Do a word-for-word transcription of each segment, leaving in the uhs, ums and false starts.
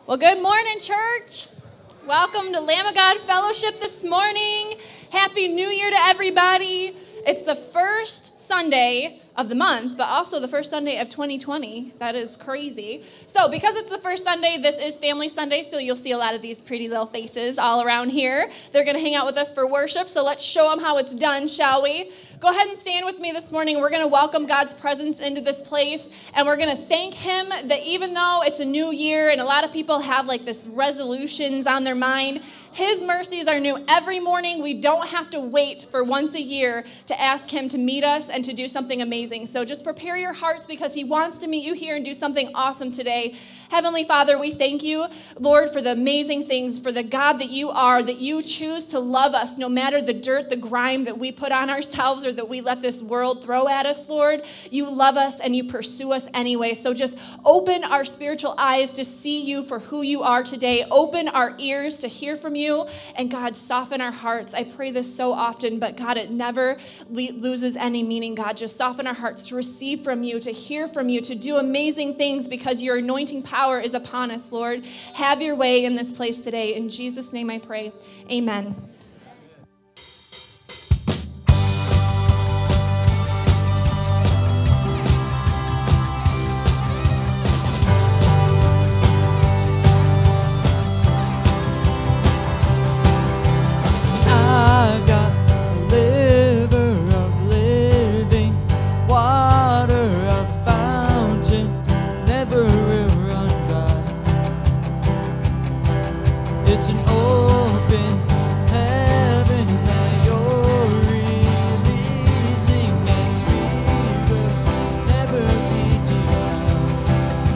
Well, good morning, church. Welcome to Lamb of God Fellowship this morning. Happy New Year to everybody. It's the first Sunday of the month, but also the first Sunday of twenty twenty. That is crazy. So because it's the first Sunday, this is Family Sunday, so you'll see a lot of these pretty little faces all around here. They're going to hang out with us for worship, so let's show them how it's done, shall we? Go ahead and stand with me this morning. We're going to welcome God's presence into this place, and we're going to thank Him that even though it's a new year and a lot of people have like this resolutions on their mind, His mercies are new every morning. We don't have to wait for once a year to ask Him to meet us and to do something amazing. So just prepare your hearts because He wants to meet you here and do something awesome today. Heavenly Father, we thank you, Lord, for the amazing things, for the God that you are, that you choose to love us no matter the dirt, the grime that we put on ourselves or that we let this world throw at us, Lord. You love us and you pursue us anyway. So just open our spiritual eyes to see you for who you are today. Open our ears to hear from you. And God, soften our hearts. I pray this so often, but God, it never le- loses any meaning. God, just soften our hearts to receive from you, to hear from you, to do amazing things because your anointing power is upon us, Lord. Have your way in this place today. In Jesus' name I pray. Amen. It's an open heaven that you're releasing, and we will never be denied.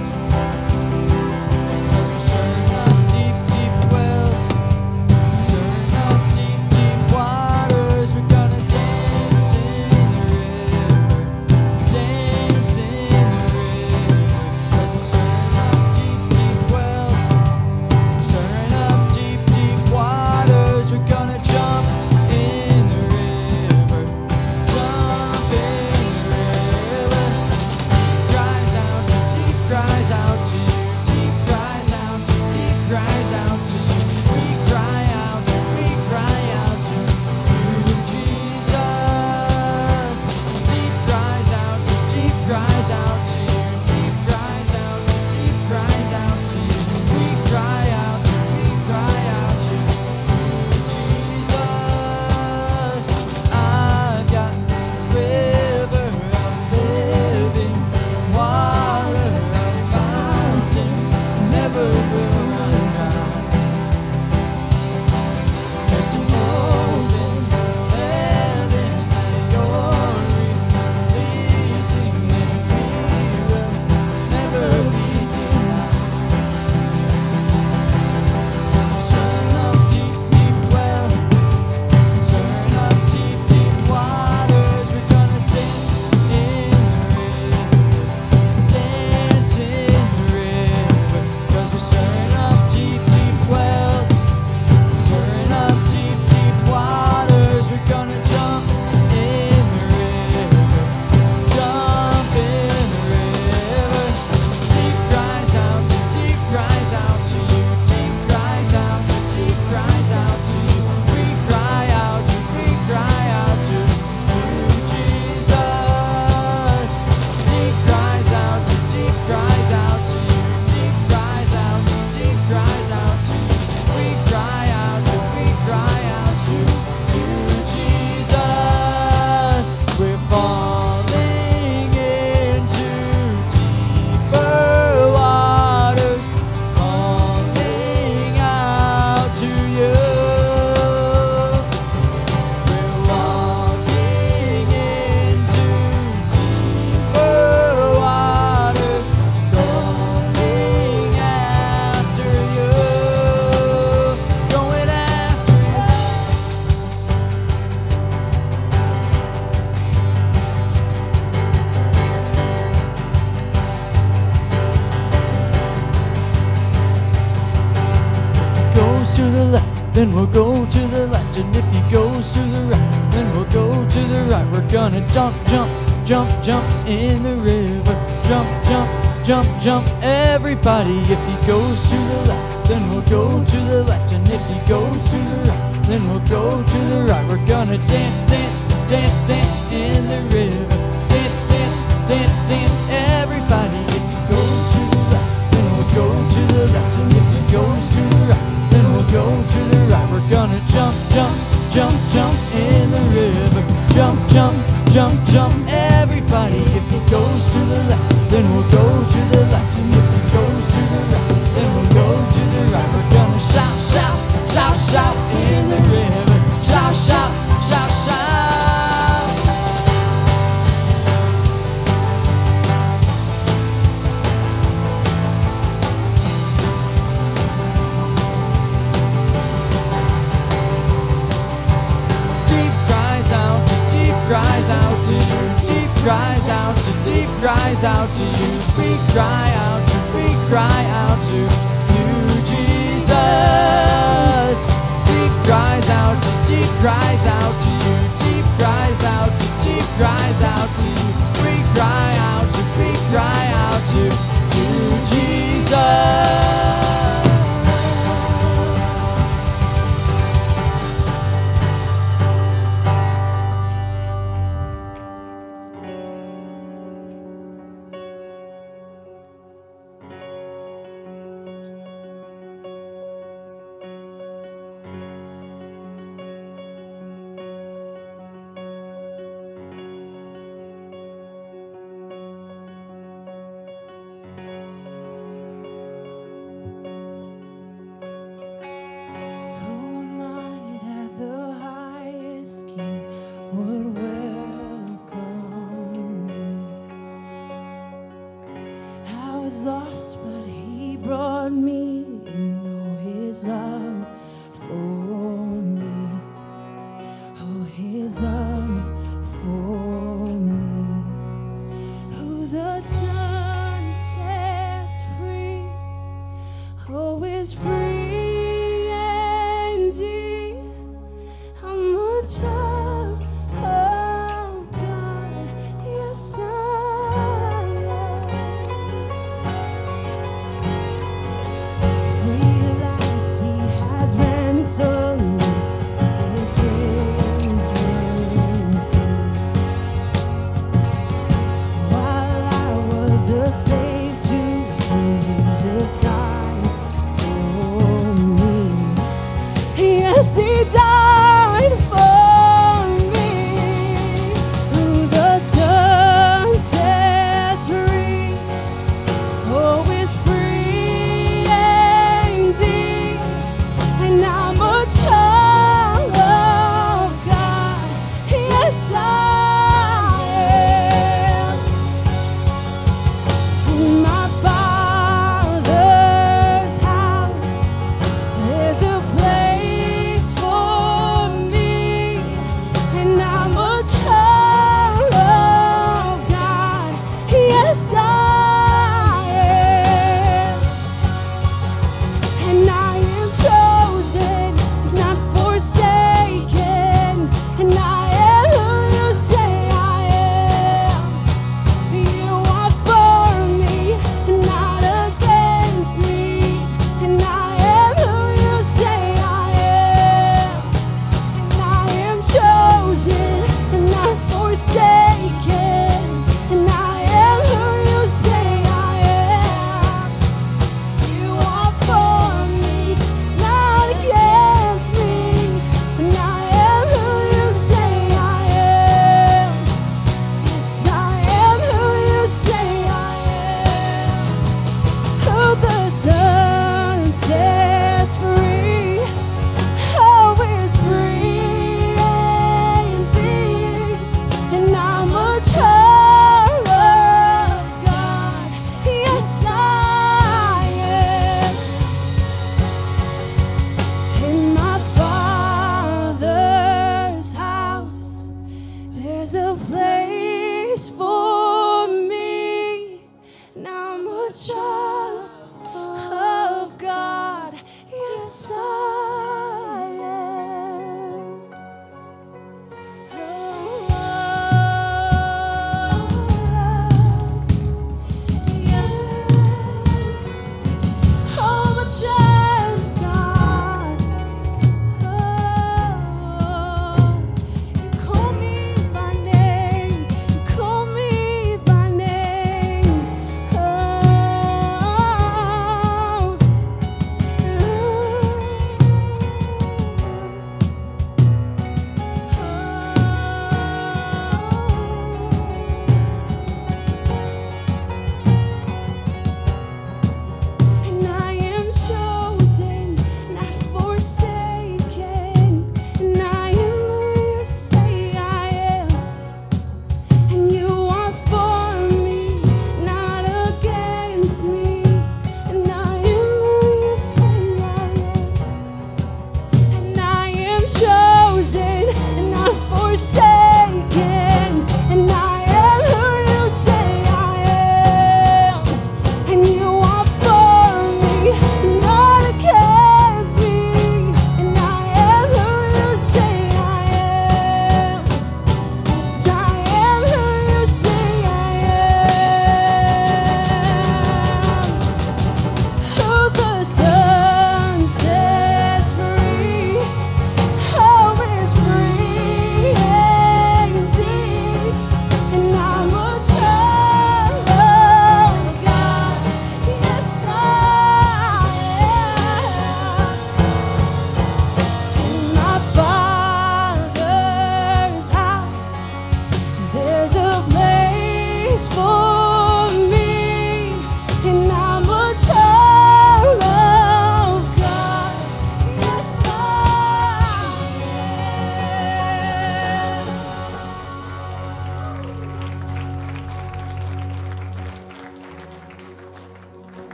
'Cause we're stirring up deep, deep wells, stirring up deep, deep waters. We're gonna dance in the river, dance in the river. 'Cause we're stirring up deep, deep wells, stirring up waters. We're gonna jump in the river, jump in the river. Cries out to deep, cries out to you, deep cries out to deep, cries out to you. We cry out, we cry out to you, Jesus. Deep cries out to deep, cries out to you, deep cries out to deep, cries out to you. We cry out, we cry out. then we'll go to the left. And if he goes to the right, then we'll go to the right. We're gonna jump, jump, jump, jump in the river. Jump, jump, jump, jump, everybody. If he goes to the left, then we'll go to the left. And if he goes to the right, then we'll go to the right. We're gonna dance, dance, dance, dance in the river. Dance, dance, dance, dance, everybody. If he goes to the left, then we'll go to the left. And if he goes to the right, then we'll go to the right. We're gonna jump, jump, jump, jump in the river. Jump, jump, jump, jump, everybody. If he goes to the left, then we'll go to the left. And if he goes to the right, then we'll go to the right. We're gonna shout, shout, shout, shout in the river. Shout, shout, shout, shout. Cries out to you, deep cries out to, deep cries out to you. We cry out to, we cry out to you, Jesus. Deep cries out to, deep cries out to you, deep cries out to, deep cries out to you. We cry out to, we cry out to you, Jesus. Lost, but he brought me and know his love for me. Oh, his love for me. Who the sun sets free, oh, is free indeed. I'm a child of God, yes, I he died for me. Who the sun sets free, oh, is free indeed. And I'm a child of God, yes I am. In my Father's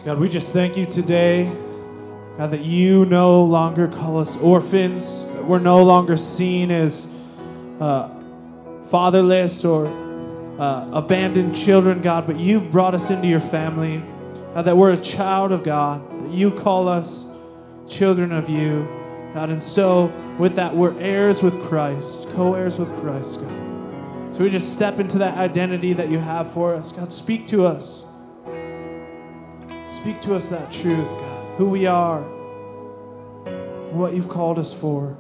God, we just thank you today, God, that you no longer call us orphans, that we're no longer seen as uh, fatherless or uh, abandoned children, God, but you brought us into your family, God, that we're a child of God, that you call us children of you, God, and so with that, we're heirs with Christ, co-heirs with Christ, God. So we just step into that identity that you have for us. God, speak to us. Speak to us that truth, God, who we are, what you've called us for.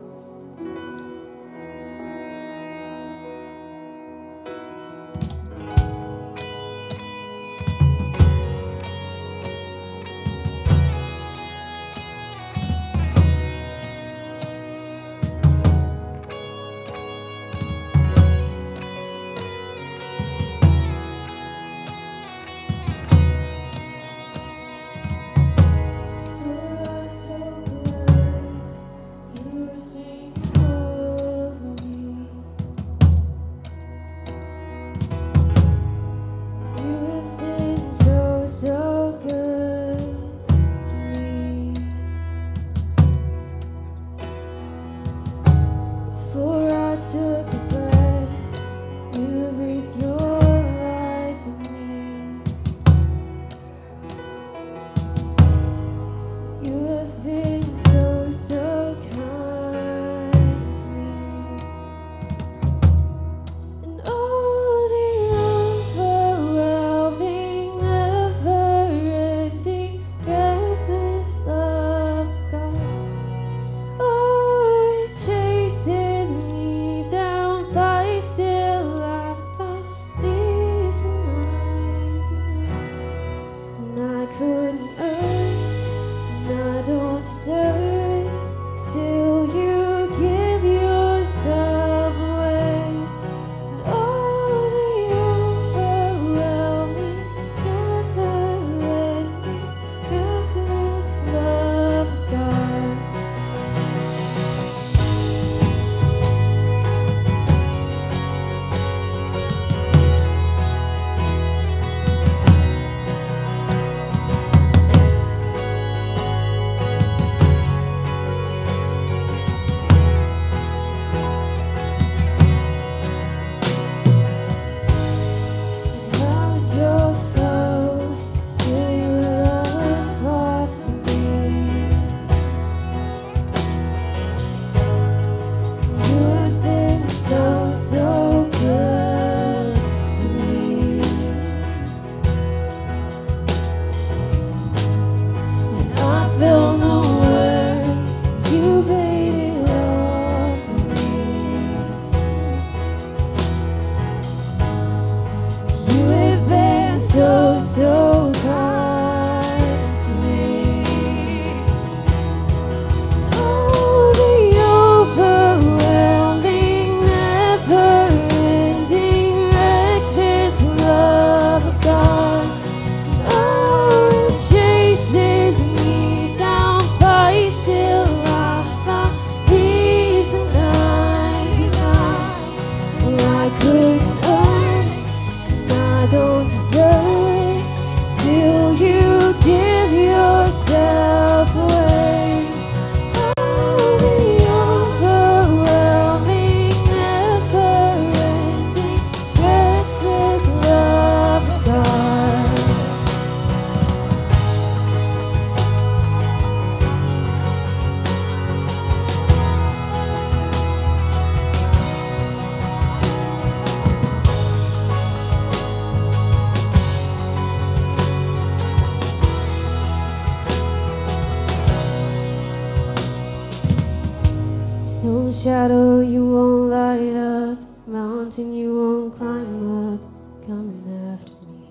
Shadow you won't light up, mountain you won't climb up, coming after me.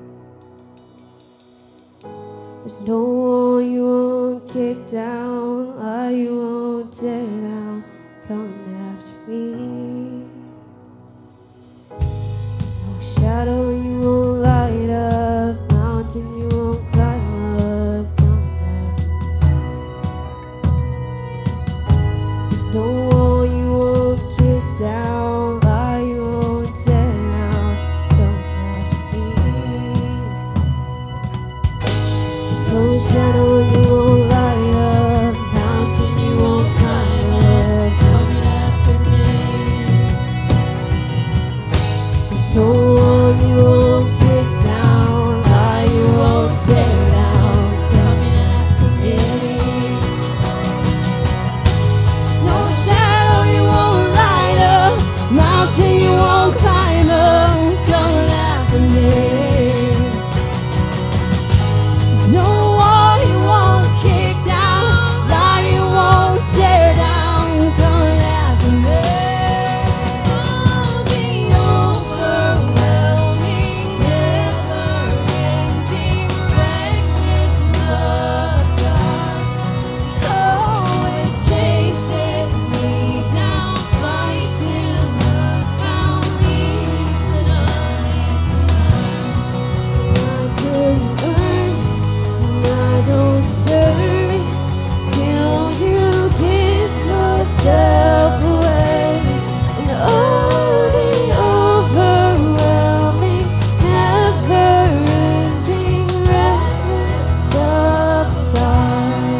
There's no wall you won't kick down, lie you won't tear down, coming after me. There's no shadow you won't light up, mountain you won't climb up, coming after me. There's no wall you won't kick down, lie you won't tear down, coming after me. There's no shadow you won't light up, mountain you won't climb up, coming after me. There's no wall you won't kick down, lie you won't tear down, coming after me. There's no shadow you won't light up, mountain you won't climb up, coming after me. There's no wall you won't kick down, lie you won't tear down, coming after me. Oh, the overwhelming, never-ending, reckless love, God. Oh, it chases me down, fights till the found leaves that I couldn't earn, and I don't deserve it. Still, you give yourself away, and oh, the overwhelming, never-ending, reckless love of God.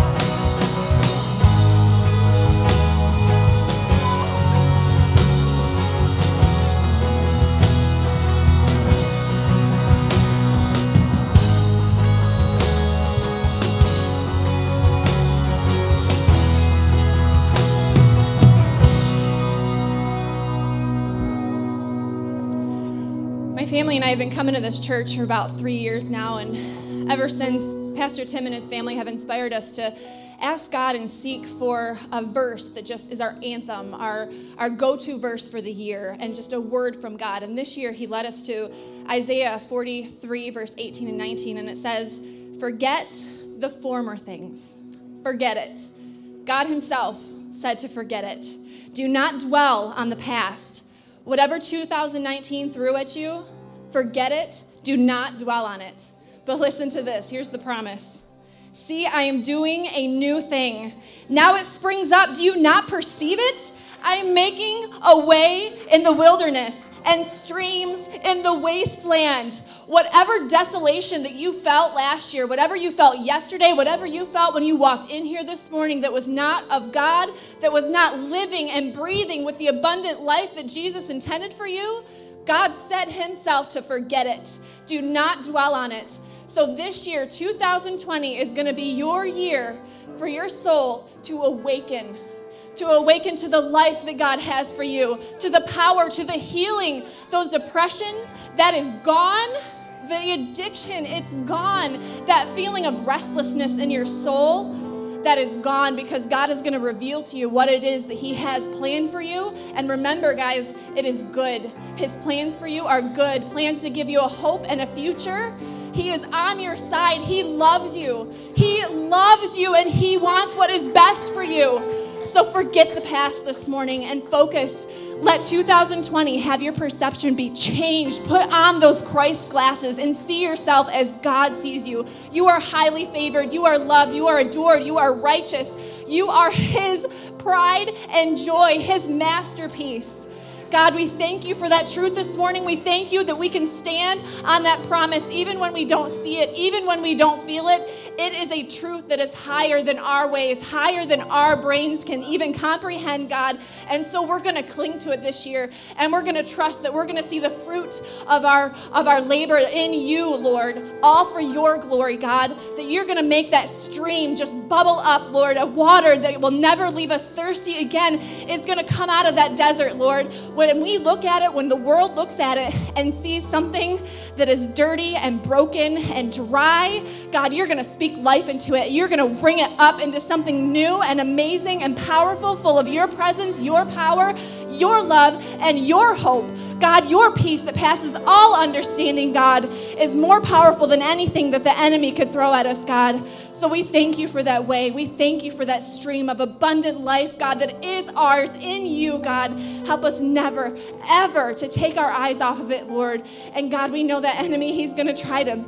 My family and I have been coming to this church for about three years now, and ever since Pastor Tim and his family have inspired us to ask God and seek for a verse that just is our anthem, our, our go-to verse for the year, and just a word from God. And this year he led us to Isaiah forty-three, verse eighteen and nineteen, and it says, "Forget the former things." Forget it. God himself said to forget it. Do not dwell on the past. Whatever two thousand nineteen threw at you, forget it. Do not dwell on it. But listen to this. Here's the promise. See, I am doing a new thing. Now it springs up. Do you not perceive it? I am making a way in the wilderness and streams in the wasteland. Whatever desolation that you felt last year, whatever you felt yesterday, whatever you felt when you walked in here this morning that was not of God, that was not living and breathing with the abundant life that Jesus intended for you, God said himself to forget it. Do not dwell on it. So this year, two thousand twenty, is going to be your year for your soul to awaken. To awaken to the life that God has for you, to the power, to the healing, those depressions, that is gone. The addiction, it's gone. That feeling of restlessness in your soul, that is gone, because God is going to reveal to you what it is that he has planned for you. And remember, guys, it is good. His plans for you are good. Plans to give you a hope and a future. He is on your side. He loves you. He loves you, and he wants what is best for you. So forget the past this morning and focus. Let two thousand twenty have your perception be changed. Put on those Christ glasses and see yourself as God sees you. You are highly favored. You are loved. You are adored. You are righteous. You are his pride and joy, his masterpiece. God, we thank you for that truth this morning. We thank you that we can stand on that promise even when we don't see it, even when we don't feel it. It is a truth that is higher than our ways, higher than our brains can even comprehend, God. And so we're going to cling to it this year, and we're going to trust that we're going to see the fruit of our of our labor in you, Lord, all for your glory, God, that you're going to make that stream just bubble up, Lord, a water that will never leave us thirsty again is going to come out of that desert, Lord. When we look at it, when the world looks at it and sees something that is dirty and broken and dry, God, you're going to speak life into it. You're going to bring it up into something new and amazing and powerful, full of your presence, your power, your love, and your hope. God, your peace that passes all understanding, God, is more powerful than anything that the enemy could throw at us, God. So we thank you for that way. We thank you for that stream of abundant life, God, that is ours in you, God. Help us never, ever to take our eyes off of it, Lord. And God, we know that enemy, he's going to try to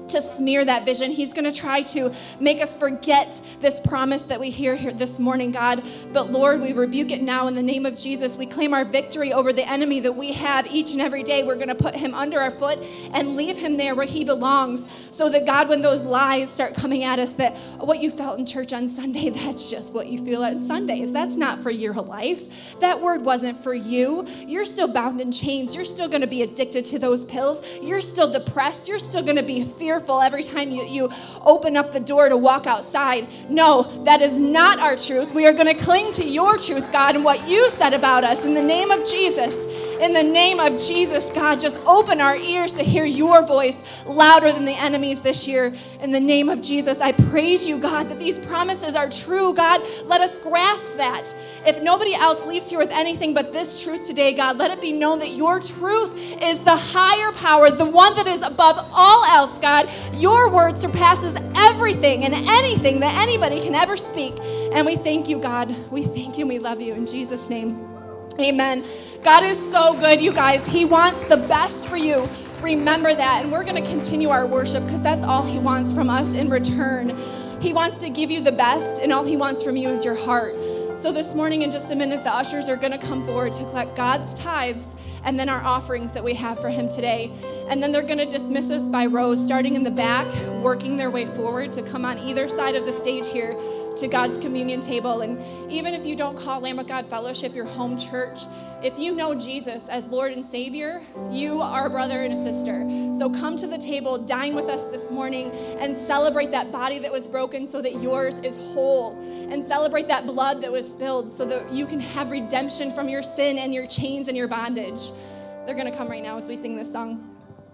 to smear that vision. He's going to try to make us forget this promise that we hear here this morning, God. But Lord, we rebuke it now in the name of Jesus. We claim our victory over the enemy that we have each and every day. We're going to put him under our foot and leave him there where he belongs, so that, God, when those lies start coming at us, that what you felt in church on Sunday, that's just what you feel on Sundays. That's not for your life. That word wasn't for you. You're still bound in chains. You're still going to be addicted to those pills. You're still depressed. You're still going to be fearful every time you, you open up the door to walk outside. No, that is not our truth. We are going to cling to your truth, God, and what you said about us. In the name of Jesus, in the name of Jesus, God, just open our ears to hear your voice louder than the enemy's this year. In the name of Jesus, I praise you, God, that these promises are true, God. Let us grasp that. If nobody else leaves here with anything but this truth today, God, let it be known that your truth is the higher power, the one that is above all else, God. Your word surpasses everything and anything that anybody can ever speak. And we thank you, God. We thank you and we love you in Jesus' name. Amen. God is so good, you guys. He wants the best for you. Remember that. And we're going to continue our worship because that's all he wants from us in return. He wants to give you the best, and all he wants from you is your heart. So this morning, in just a minute, the ushers are going to come forward to collect God's tithes and then our offerings that we have for him today. And then they're going to dismiss us by rows, starting in the back, working their way forward to come on either side of the stage here to God's communion table. And even if you don't call Lamb of God Fellowship your home church, if you know Jesus as Lord and Savior, you are a brother and a sister. So come to the table, dine with us this morning, and celebrate that body that was broken so that yours is whole. And celebrate that blood that was spilled so that you can have redemption from your sin and your chains and your bondage. They're going to come right now as we sing this song.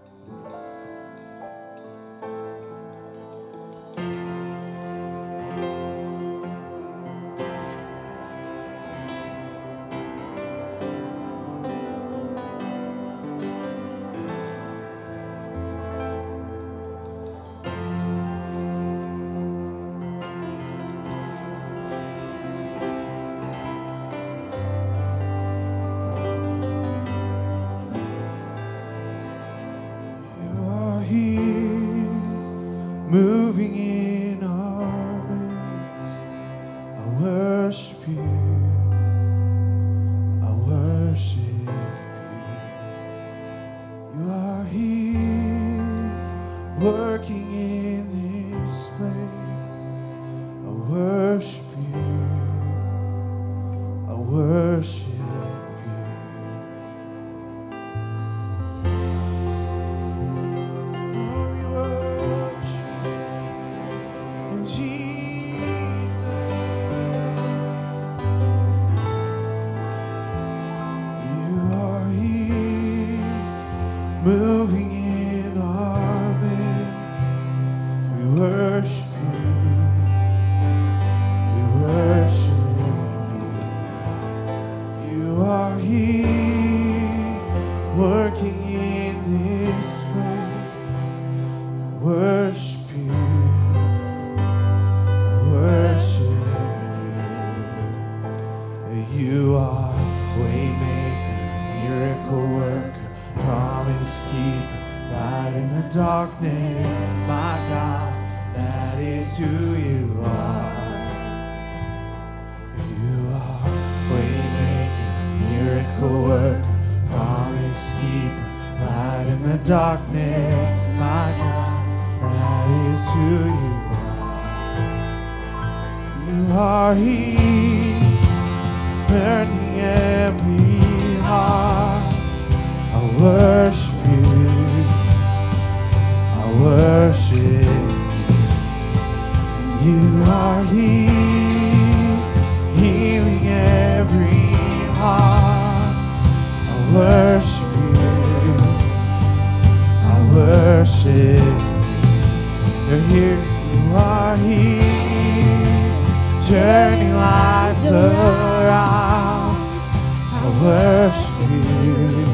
Moving in our midst, I worship you, I worship you. You are here, working in this place. I worship you, I worship you. Moving in our midst, we worship you, we worship you. You are here, working in this place. We worship you, we worship you. You are waymaker, miracle worker, promise keep, light in the darkness. My God, that is who you are. You are waymaker, miracle worker, promise keep, light in the darkness. My God, that is who you are. You are here, burning every heart. I worship you, I worship you. You are here, healing every heart. I worship you, I worship you. You're here, you are here, turning lives around. I worship you,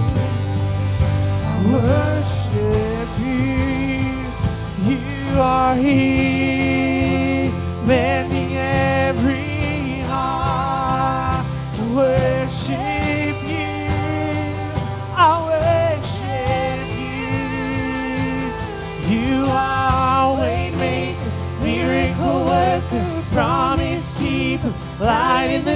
worship you. You are here, mending every heart. I worship you, I worship you. You are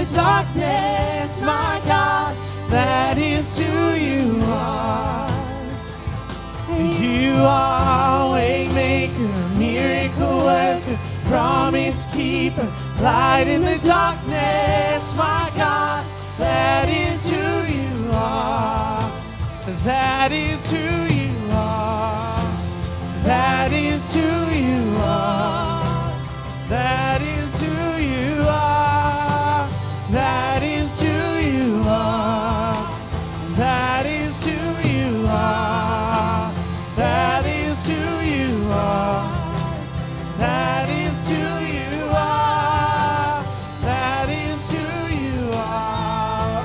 darkness, my God, that is who you are. You are waymaker, miracle worker, promise keeper, light in the darkness, my God, that is who you are. That is who you are. That is who you are. That is who you are. That is who you are. That is who you are. That is who you are. That is who you are. That is who you are.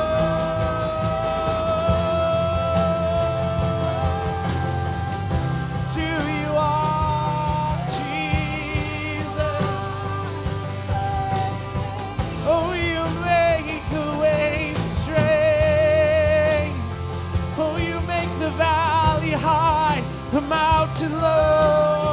Oh, it's who you are, Jesus. Oh, you make a way straight. Oh, you make the valley high, the mountain low.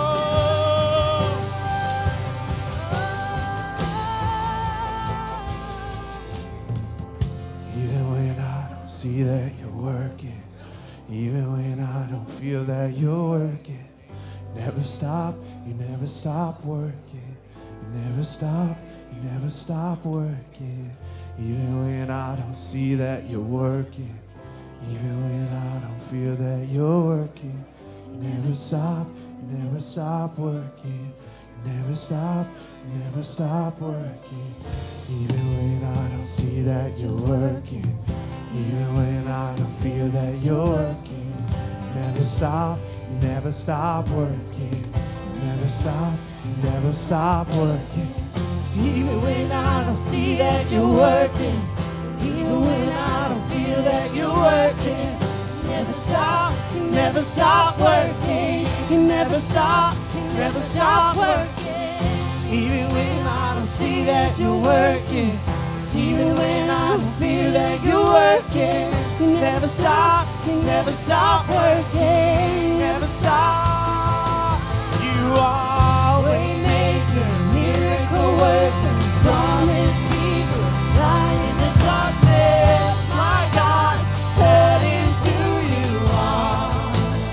Even when I don't see that you're working, even when I don't feel that you're working, never stop, you never stop working. You never stop, you never stop working. Even when I don't see that you're working, even when I don't feel that you're working, you never stop, you never stop working. You never stop, you never stop working. Even when I don't see that you're working, even when I don't feel that you're working, you never stop, you never stop working. You never stop, you never stop working. Even when I don't see that you're working, even when I don't feel that you're working, you never stop, you never stop working. You never stop, you never stop working. Even when I don't see that you're working, even when I don't feel that you're working, you never stop, you never stop working. You never stop. You are waymaker, miracle worker, promise keeper, light in the darkness, my God, that is who you are.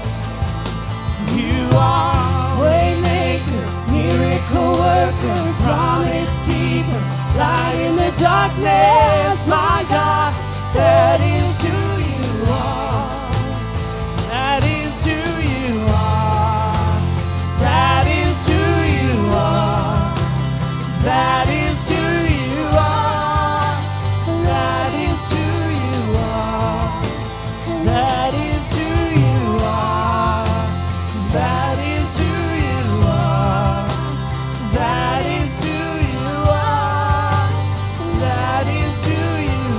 You are waymaker, miracle worker, promise keeper, light in the darkness, my God, that is who you are. That is who you are. That is who you are. That is who you are. That is who you are. That is who you are. That is who you are. That is who you are. That is who you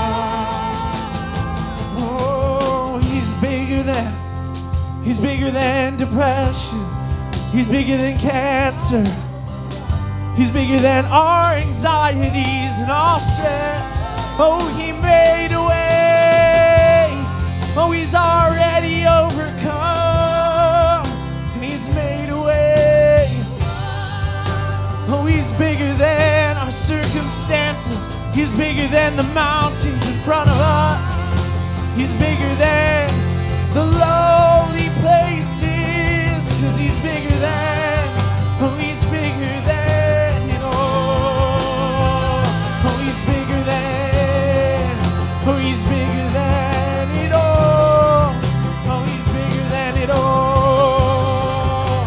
are. Oh, he's bigger than, he's bigger than depression. He's bigger than cancer. He's bigger than our anxieties and our stress. Oh, he made a way. Oh, he's already overcome. And he's made a way. Oh, he's bigger than our circumstances. He's bigger than the mountains in front of us. He's bigger than the lowly places. Cause he's bigger than, oh, he's bigger than it all. Oh, he's bigger than, oh, he's bigger than it all. Oh, he's bigger than it all.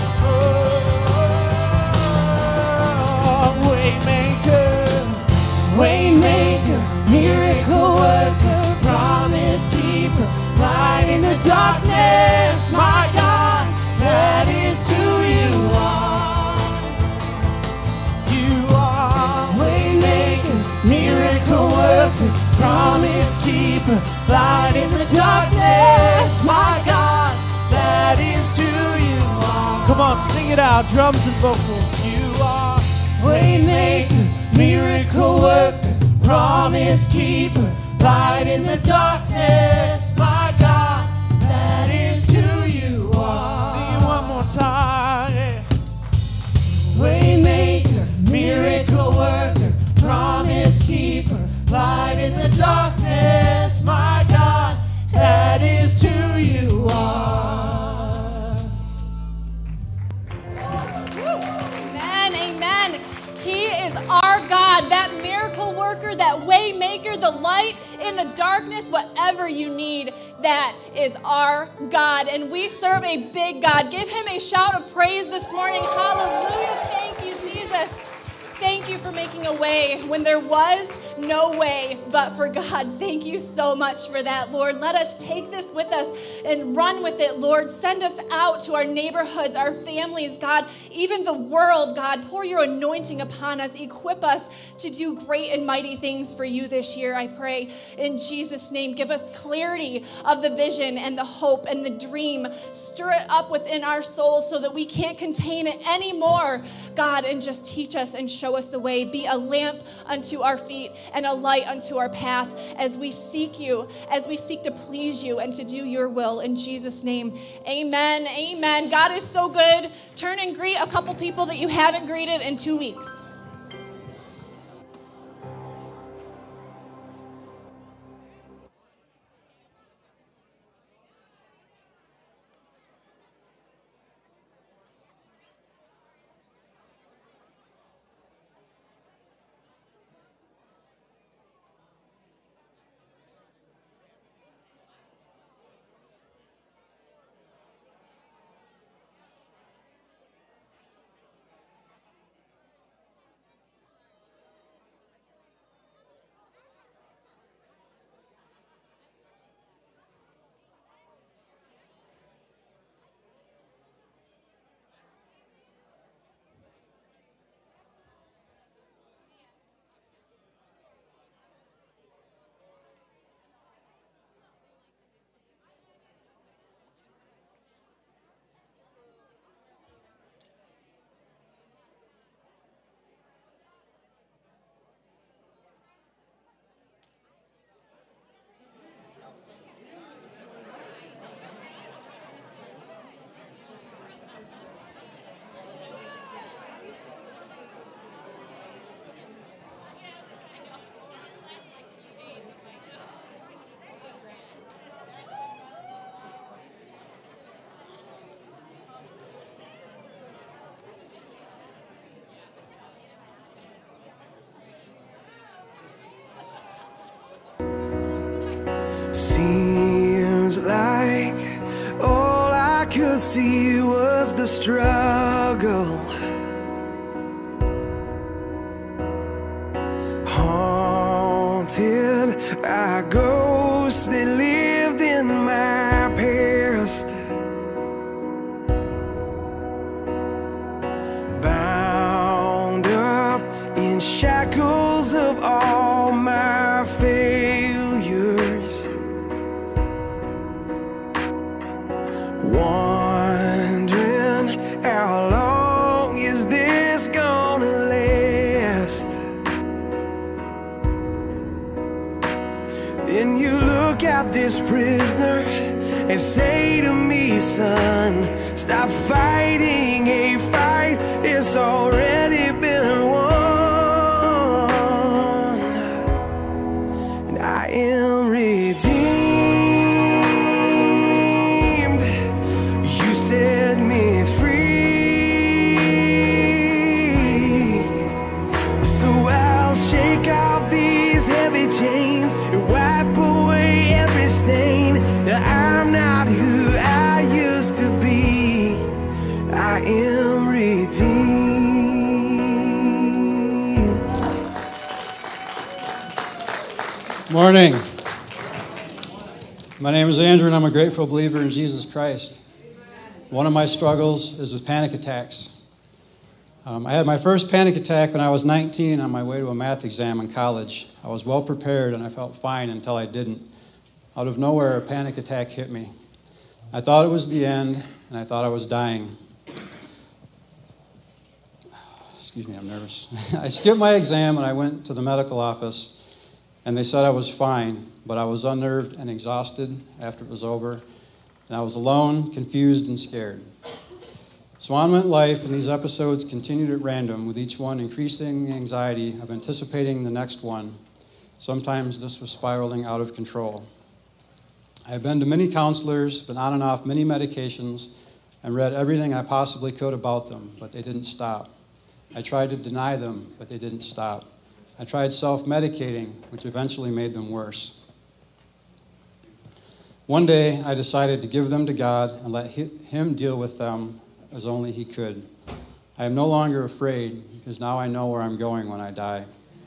Oh, waymaker, waymaker, miracle worker, promise keeper, light in the darkness, my God, that is who you are. You are waymaker, miracle worker, promise keeper, light in the darkness, my God, that is who you are. Come on, sing it out, drums and vocals. You are waymaker, miracle worker, promise keeper, light in the darkness, my God, that is who you are. Sing it one more time. Yeah. Waymaker, miracle worker, promise our God, that miracle worker, that way maker, the light in the darkness, whatever you need, that is our God. And we serve a big God. Give him a shout of praise this morning. Hallelujah. Thank you, Jesus. Thank you for making a way when there was no way but for God. Thank you so much for that, Lord. Let us take this with us and run with it, Lord. Send us out to our neighborhoods, our families, God, even the world, God. Pour your anointing upon us. Equip us to do great and mighty things for you this year, I pray. In Jesus' name, give us clarity of the vision and the hope and the dream. Stir it up within our souls so that we can't contain it anymore, God, and just teach us and show us the way. Be a lamp unto our feet and a light unto our path as we seek you, as we seek to please you and to do your will. In Jesus' name, amen, amen. God is so good. Turn and greet a couple people that you haven't greeted in two weeks. Seems like all I could see was the struggle. Haunted by ghosts that lived in my past. Bound up in shackles of all my failures. Wondering how long is this gonna last? Then you look at this prisoner and say to me, son, stop fighting a fight that's already been won. And I am redeemed. Set me free. So I'll shake off these heavy chains and wipe away every stain. That I'm not who I used to be. I am redeemed. Morning. My name is Andrew and I'm a grateful believer in Jesus Christ. One of my struggles is with panic attacks. Um, I had my first panic attack when I was nineteen on my way to a math exam in college. I was well prepared and I felt fine until I didn't. Out of nowhere, a panic attack hit me. I thought it was the end and I thought I was dying. Excuse me, I'm nervous. I skipped my exam and I went to the medical office and they said I was fine, but I was unnerved and exhausted after it was over. And I was alone, confused, and scared. So on went life, and these episodes continued at random, with each one increasing the anxiety of anticipating the next one. Sometimes this was spiraling out of control. I have been to many counselors, been on and off many medications, and read everything I possibly could about them, but they didn't stop. I tried to deny them, but they didn't stop. I tried self-medicating, which eventually made them worse. One day, I decided to give them to God and let Him deal with them as only He could. I am no longer afraid because now I know where I'm going when I die.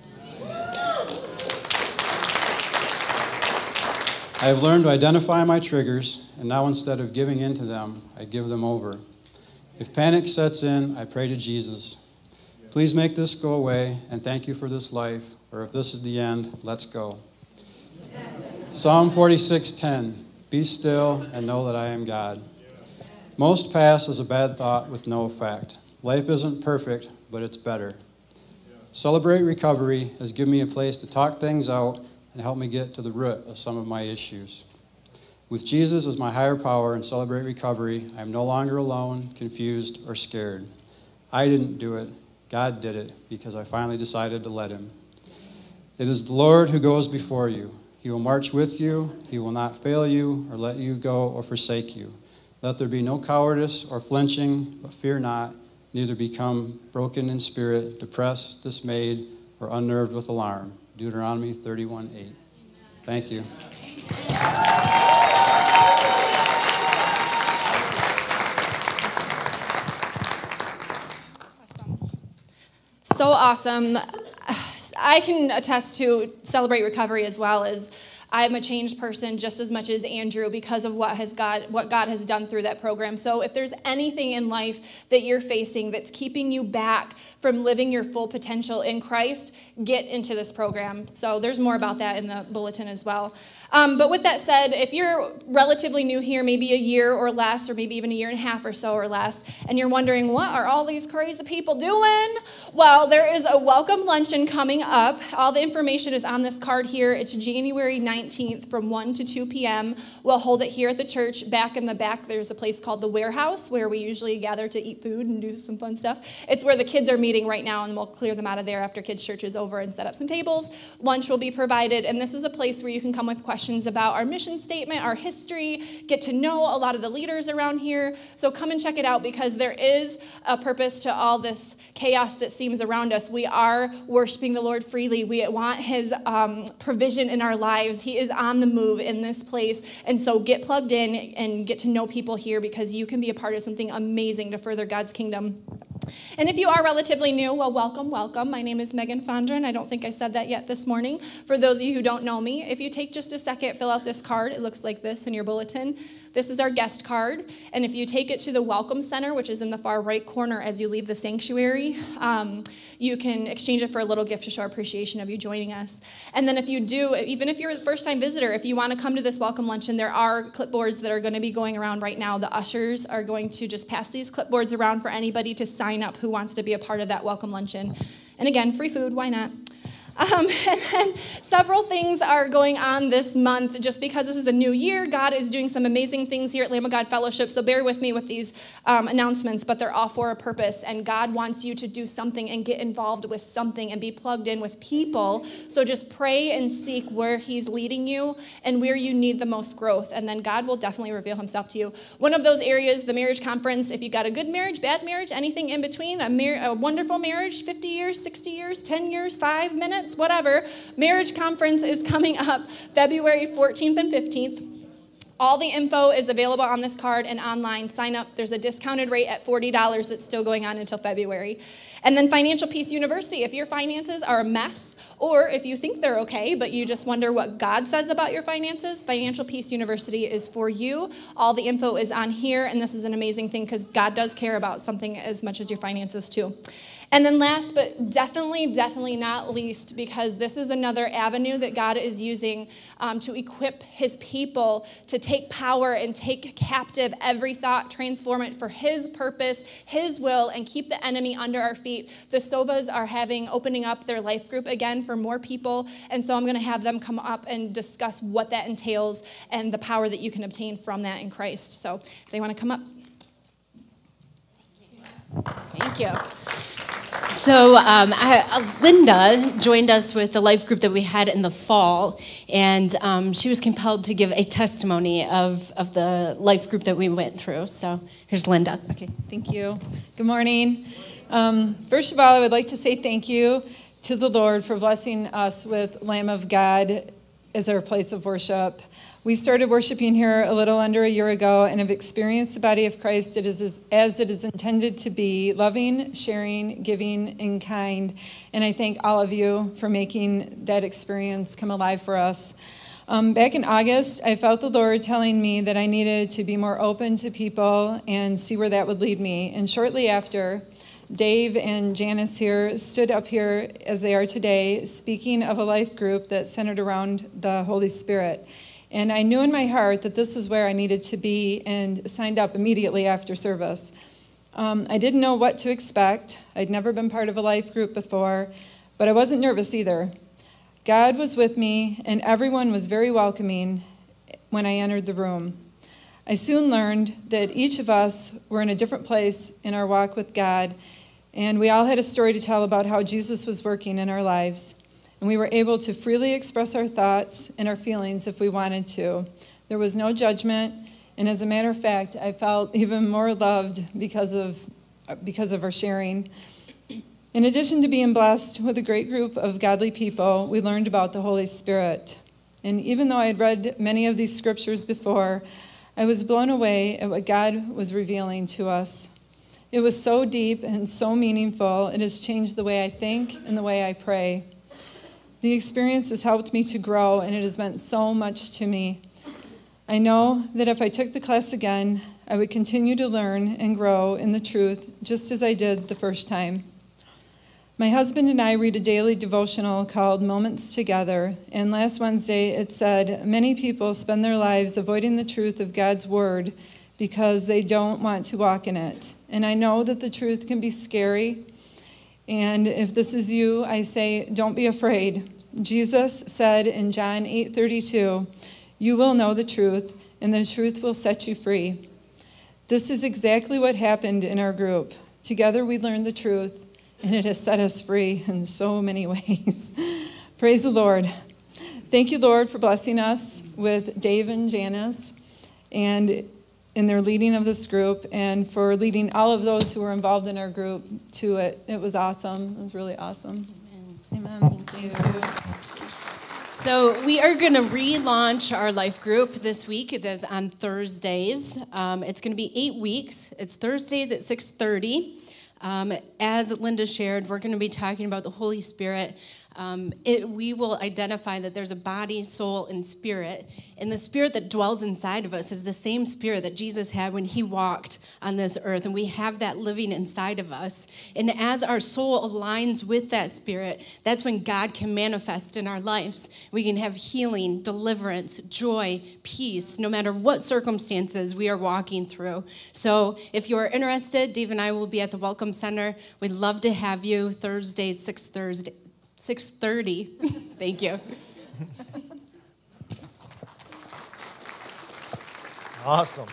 I have learned to identify my triggers, and now instead of giving in to them, I give them over. If panic sets in, I pray to Jesus. Please make this go away, and thank you for this life, or if this is the end, let's go. Psalm forty-six ten. Be still and know that I am God. Most pass as a bad thought with no effect. Life isn't perfect, but it's better. Celebrate Recovery has given me a place to talk things out and help me get to the root of some of my issues. With Jesus as my higher power and Celebrate Recovery, I am no longer alone, confused, or scared. I didn't do it. God did it because I finally decided to let Him. It is the Lord who goes before you. He will march with you. He will not fail you or let you go or forsake you. Let there be no cowardice or flinching, but fear not, neither become broken in spirit, depressed, dismayed, or unnerved with alarm. Deuteronomy thirty-one eight. Thank you. So awesome. I can attest to Celebrate Recovery as well as I'm a changed person just as much as Andrew because of what has God, what God has done through that program. So if there's anything in life that you're facing that's keeping you back from living your full potential in Christ, get into this program. So there's more about that in the bulletin as well. Um, but with that said, if you're relatively new here, maybe a year or less, or maybe even a year and a half or so or less, and you're wondering, what are all these crazy people doing? Well, there is a welcome luncheon coming up. All the information is on this card here. It's January nineteenth from one to two p.m. We'll hold it here at the church. Back in the back, there's a place called the Warehouse where we usually gather to eat food and do some fun stuff. It's where the kids are meeting right now, and we'll clear them out of there after kids' church is over and set up some tables. Lunch will be provided, and this is a place where you can come with questions about our mission statement, our history, get to know a lot of the leaders around here. So come and check it out because there is a purpose to all this chaos that seems around us. We are worshiping the Lord freely. We want His um, provision in our lives. He is on the move in this place. And so get plugged in and get to know people here because you can be a part of something amazing to further God's kingdom. And if you are relatively new, well, welcome, welcome. My name is Megan Fondren. I don't think I said that yet this morning. For those of you who don't know me, if you take just a second, fill out this card. It looks like this in your bulletin. This is our guest card. And if you take it to the Welcome Center, which is in the far right corner as you leave the sanctuary, um, you can exchange it for a little gift to show our appreciation of you joining us. And then if you do, even if you're a first-time visitor, if you want to come to this welcome luncheon, there are clipboards that are going to be going around right now. The ushers are going to just pass these clipboards around for anybody to sign up who wants to be a part of that welcome luncheon. And again, free food, why not? Um, and then several things are going on this month. Just because this is a new year, God is doing some amazing things here at Lamb of God Fellowship. So bear with me with these um, announcements, but they're all for a purpose. And God wants you to do something and get involved with something and be plugged in with people. So just pray and seek where He's leading you and where you need the most growth. And then God will definitely reveal Himself to you. One of those areas, the marriage conference, if you got a good marriage, bad marriage, anything in between, a, mar- a wonderful marriage, fifty years, sixty years, ten years, five minutes, whatever. Marriage conference is coming up February fourteenth and fifteenth. All the info is available on this card and online. Sign up. There's a discounted rate at forty dollars that's still going on until February. And then Financial Peace University. If your finances are a mess, or if you think they're okay, but you just wonder what God says about your finances, Financial Peace University is for you. All the info is on here, and this is an amazing thing because God does care about something as much as your finances too. And then last, but definitely, definitely not least, because this is another avenue that God is using um, to equip His people to take power and take captive every thought, transform it for His purpose, His will, and keep the enemy under our feet. The Sovas are having, opening up their life group again for more people, and so I'm going to have them come up and discuss what that entails and the power that you can obtain from that in Christ. So if they want to come up. Thank you. So um, I, uh, Linda joined us with the life group that we had in the fall, and um, she was compelled to give a testimony of, of the life group that we went through. So here's Linda. Okay, thank you. Good morning. Um, first of all, I would like to say thank you to the Lord for blessing us with Lamb of God as our place of worship. We started worshiping here a little under a year ago and have experienced the body of Christ it is, as it is intended to be, loving, sharing, giving, and kind. And I thank all of you for making that experience come alive for us. Um, back in August, I felt the Lord telling me that I needed to be more open to people and see where that would lead me. And shortly after, Dave and Janice here stood up here as they are today, speaking of a life group that centered around the Holy Spirit. And I knew in my heart that this was where I needed to be and signed up immediately after service. Um, I didn't know what to expect. I'd never been part of a life group before, but I wasn't nervous either. God was with me, and everyone was very welcoming when I entered the room. I soon learned that each of us were in a different place in our walk with God, and we all had a story to tell about how Jesus was working in our lives. And we were able to freely express our thoughts and our feelings if we wanted to. There was no judgment, and as a matter of fact, I felt even more loved because of, because of our sharing. In addition to being blessed with a great group of godly people, we learned about the Holy Spirit. And even though I had read many of these scriptures before, I was blown away at what God was revealing to us. It was so deep and so meaningful, it has changed the way I think and the way I pray. The experience has helped me to grow, and it has meant so much to me. I know that if I took the class again, I would continue to learn and grow in the truth, just as I did the first time. My husband and I read a daily devotional called Moments Together, and last Wednesday it said, many people spend their lives avoiding the truth of God's word because they don't want to walk in it. And I know that the truth can be scary, and if this is you, I say, don't be afraid. Jesus said in John eight thirty-two, you will know the truth, and the truth will set you free. This is exactly what happened in our group. Together we learned the truth, and it has set us free in so many ways. Praise the Lord. Thank you, Lord, for blessing us with Dave and Janice and in their leading of this group, and for leading all of those who were involved in our group to it. It was awesome. It was really awesome. Amen. Amen. Thank you. So we are going to relaunch our life group this week. It is on Thursdays. Um, it's going to be eight weeks. It's Thursdays at six thirty. Um, as Linda shared, we're going to be talking about the Holy Spirit. Um, it, we will identify that there's a body, soul, and spirit. And the spirit that dwells inside of us is the same spirit that Jesus had when he walked on this earth. And we have that living inside of us. And as our soul aligns with that spirit, that's when God can manifest in our lives. We can have healing, deliverance, joy, peace, no matter what circumstances we are walking through. So if you're interested, Dave and I will be at the Welcome Center. We'd love to have you Thursdays, six Thursday. six thirty. Thank you. Awesome.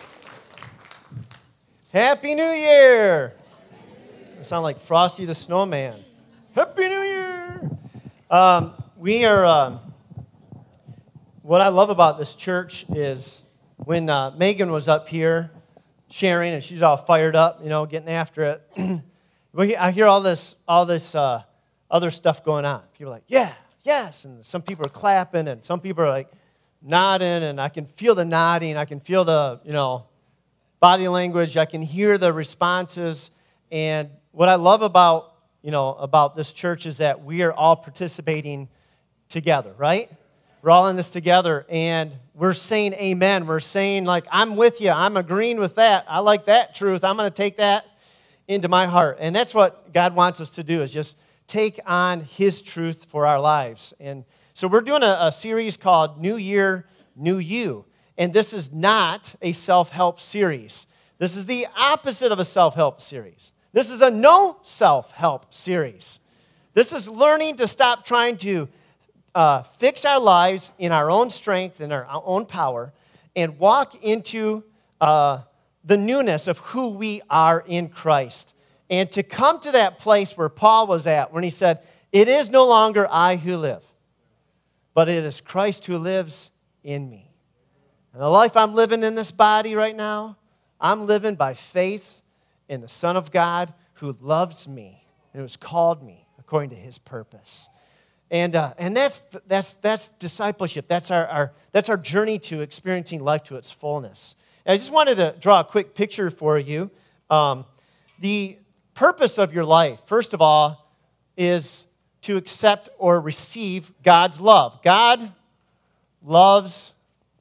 Happy New Year. You sound like Frosty the Snowman. Happy New Year. Um, we are, um, what I love about this church is when uh, Megan was up here sharing, and she's all fired up, you know, getting after it. I hear all this, all this, uh, other stuff going on. People are like, yeah, yes, and some people are clapping, and some people are like nodding, and I can feel the nodding, I can feel the, you know, body language, I can hear the responses, and what I love about, you know, about this church is that we are all participating together, right? We're all in this together, and we're saying amen. We're saying, like, I'm with you, I'm agreeing with that, I like that truth, I'm going to take that into my heart, and that's what God wants us to do, is just take on his truth for our lives. And so we're doing a, a series called New Year, New You. And this is not a self-help series. This is the opposite of a self-help series. This is a no self-help series. This is learning to stop trying to uh, fix our lives in our own strength and our own power and walk into uh, the newness of who we are in Christ. And to come to that place where Paul was at, when he said, it is no longer I who live, but it is Christ who lives in me. And the life I'm living in this body right now, I'm living by faith in the Son of God who loves me and who's called me according to his purpose. And, uh, and that's, that's, that's discipleship. That's our, our, that's our journey to experiencing life to its fullness. And I just wanted to draw a quick picture for you. Um, the purpose of your life, first of all, is to accept or receive God's love. God loves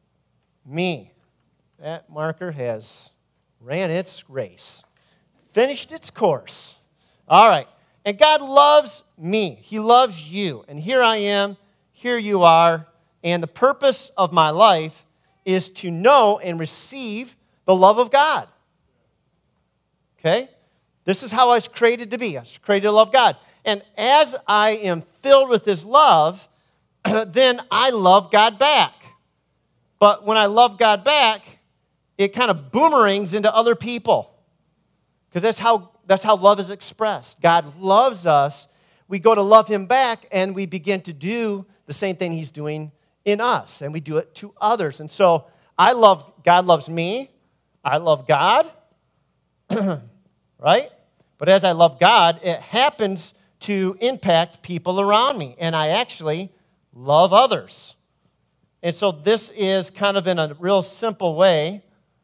me. That marker has ran its race, finished its course. All right. And God loves me. He loves you. And here I am, here you are. And the purpose of my life is to know and receive the love of God. Okay? This is how I was created to be. I was created to love God. And as I am filled with his love, then I love God back. But when I love God back, it kind of boomerangs into other people. Because that's how, that's how love is expressed. God loves us. We go to love him back, and we begin to do the same thing he's doing in us. And we do it to others. And so I love, God loves me. I love God. Right? But as I love God, it happens to impact people around me. And I actually love others. And so this is kind of in a real simple way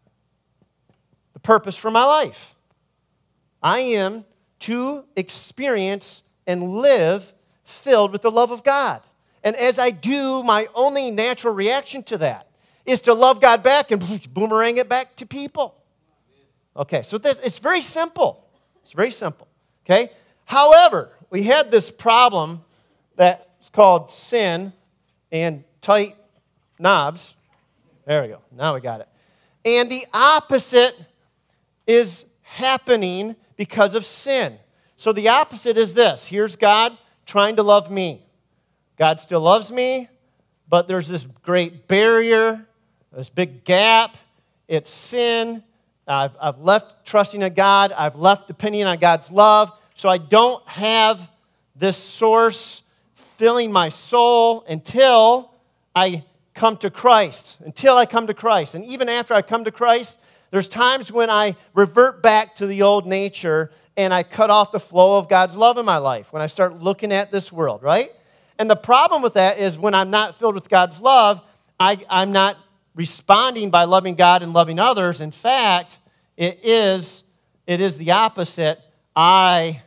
the purpose for my life. I am to experience and live filled with the love of God. And as I do, my only natural reaction to that is to love God back and boomerang it back to people. Okay, so this, it's very simple. It's very simple, okay? However, we had this problem that's called sin and tight knobs. There we go. Now we got it. And the opposite is happening because of sin. So the opposite is this. Here's God trying to love me. God still loves me, but there's this great barrier, this big gap. It's sin. I've, I've left trusting in God. I've left depending on God's love. So I don't have this source filling my soul until I come to Christ. Until I come to Christ. And even after I come to Christ, there's times when I revert back to the old nature and I cut off the flow of God's love in my life. When I start looking at this world, right? And the problem with that is when I'm not filled with God's love, I, I'm not responding by loving God and loving others. In fact, it is, it is the opposite. I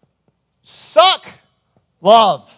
suck love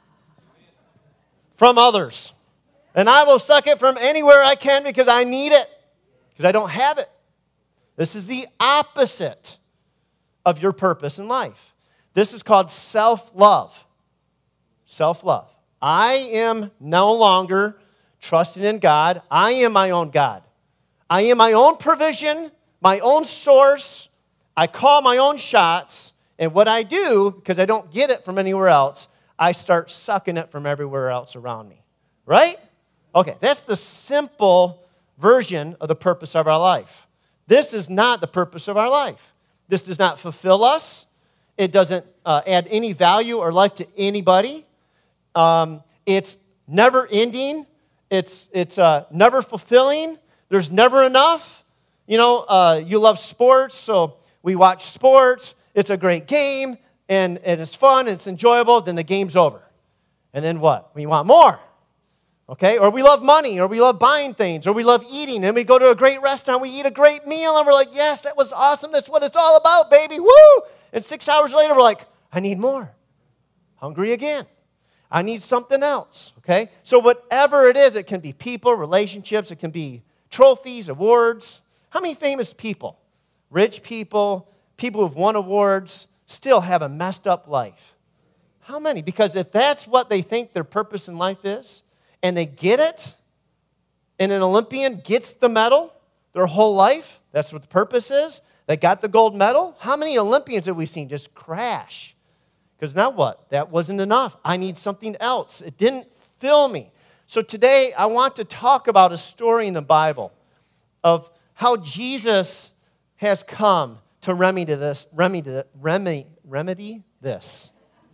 from others. And I will suck it from anywhere I can because I need it, because I don't have it. This is the opposite of your purpose in life. This is called self-love. Self-love. I am no longer trusting in God. I am my own God. I am my own provision, my own source. I call my own shots. And what I do, because I don't get it from anywhere else, I start sucking it from everywhere else around me. Right? Okay, that's the simple version of the purpose of our life. This is not the purpose of our life. This does not fulfill us. It doesn't uh, add any value or life to anybody. Um, it's never ending. It's, it's uh, never fulfilling. There's never enough. You know, uh, you love sports, so we watch sports. It's a great game, and, and it's fun, and it's enjoyable. Then the game's over. And then what? We want more. Okay? Or we love money, or we love buying things, or we love eating, and we go to a great restaurant, we eat a great meal, and we're like, yes, that was awesome. That's what it's all about, baby. Woo! And six hours later, we're like, I need more. Hungry again. I need something else, okay? So whatever it is, it can be people, relationships, it can be trophies, awards. How many famous people, rich people, people who've won awards, still have a messed up life? How many? Because if that's what they think their purpose in life is, and they get it, and an Olympian gets the medal their whole life, that's what the purpose is, they got the gold medal, how many Olympians have we seen just crash? Because now what? That wasn't enough. I need something else. It didn't fill me. So today I want to talk about a story in the Bible of how Jesus has come to remedy this, remedy, remedy, remedy this